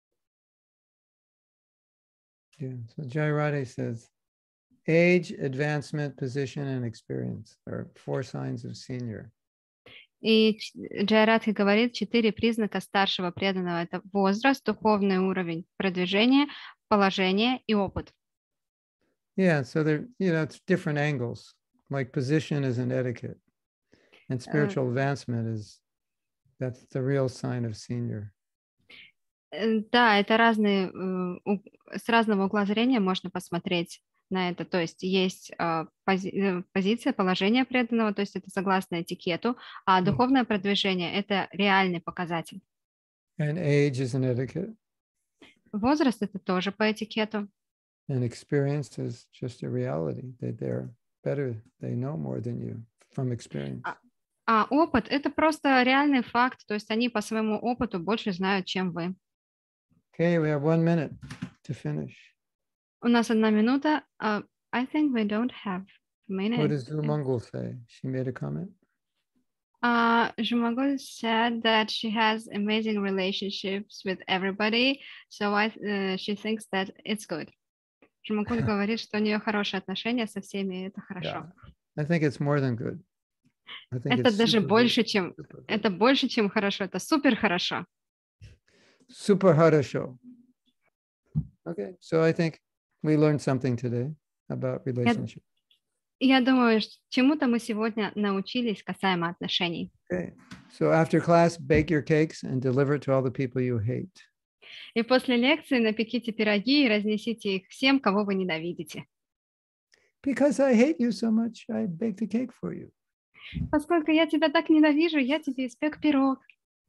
Yeah. So Jairade says, age, advancement, position, and experience are four signs of senior. И Ч- Джайрадхи говорит, четыре признака старшего преданного– это возраст, духовный уровень продвижения, положение и опыт. Yeah. So they're, you know, it's different angles. Like position is an etiquette, and spiritual advancement is, that's the real sign of senior. Э, Да, это разные, э, у- с разного угла зрения можно посмотреть на это. То есть есть а, пози- э, позиция, положение преданного, то есть это согласно этикету, а Мгм. духовное продвижение– это реальный показатель. And age is an etiquette, Возраст– это тоже по этикету. and experience is just a reality. That they're better, they know more than you from experience. А а опыт– это просто реальный факт, то есть они по своему опыту больше знают, чем вы. Okay, we have one minute to finish. У нас одна минута. а, I think we don't have a What minute. does Zumangul say? She made a comment. Uh, Jumagul said that she has amazing relationships with everybody, so I, uh, she thinks that it's good. Жумагуль говорит, что у нее хорошие отношения со всеми, и это хорошо. Yeah, I think it's more than good. I think Это it's даже super good. больше, чем Super good. это больше, чем хорошо. Это супер хорошо. Super Harasho. Okay, so I think we learned something today about relationship. Я думаю, что чему-то мы сегодня научились касаемо отношений. Okay, so after class, bake your cakes and deliver it to all the people you hate. И после лекции напеките пироги и разнесите их всем, кого вы ненавидите. Because I hate you so much, I baked a cake for you. Поскольку я тебя так ненавижу, я тебе испек пирог.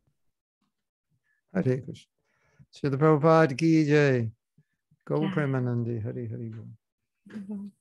Hare Krishna. Srila Prabhupada ki jai. Go Jai. Premanandi. Hari Hari Bol. Мгм.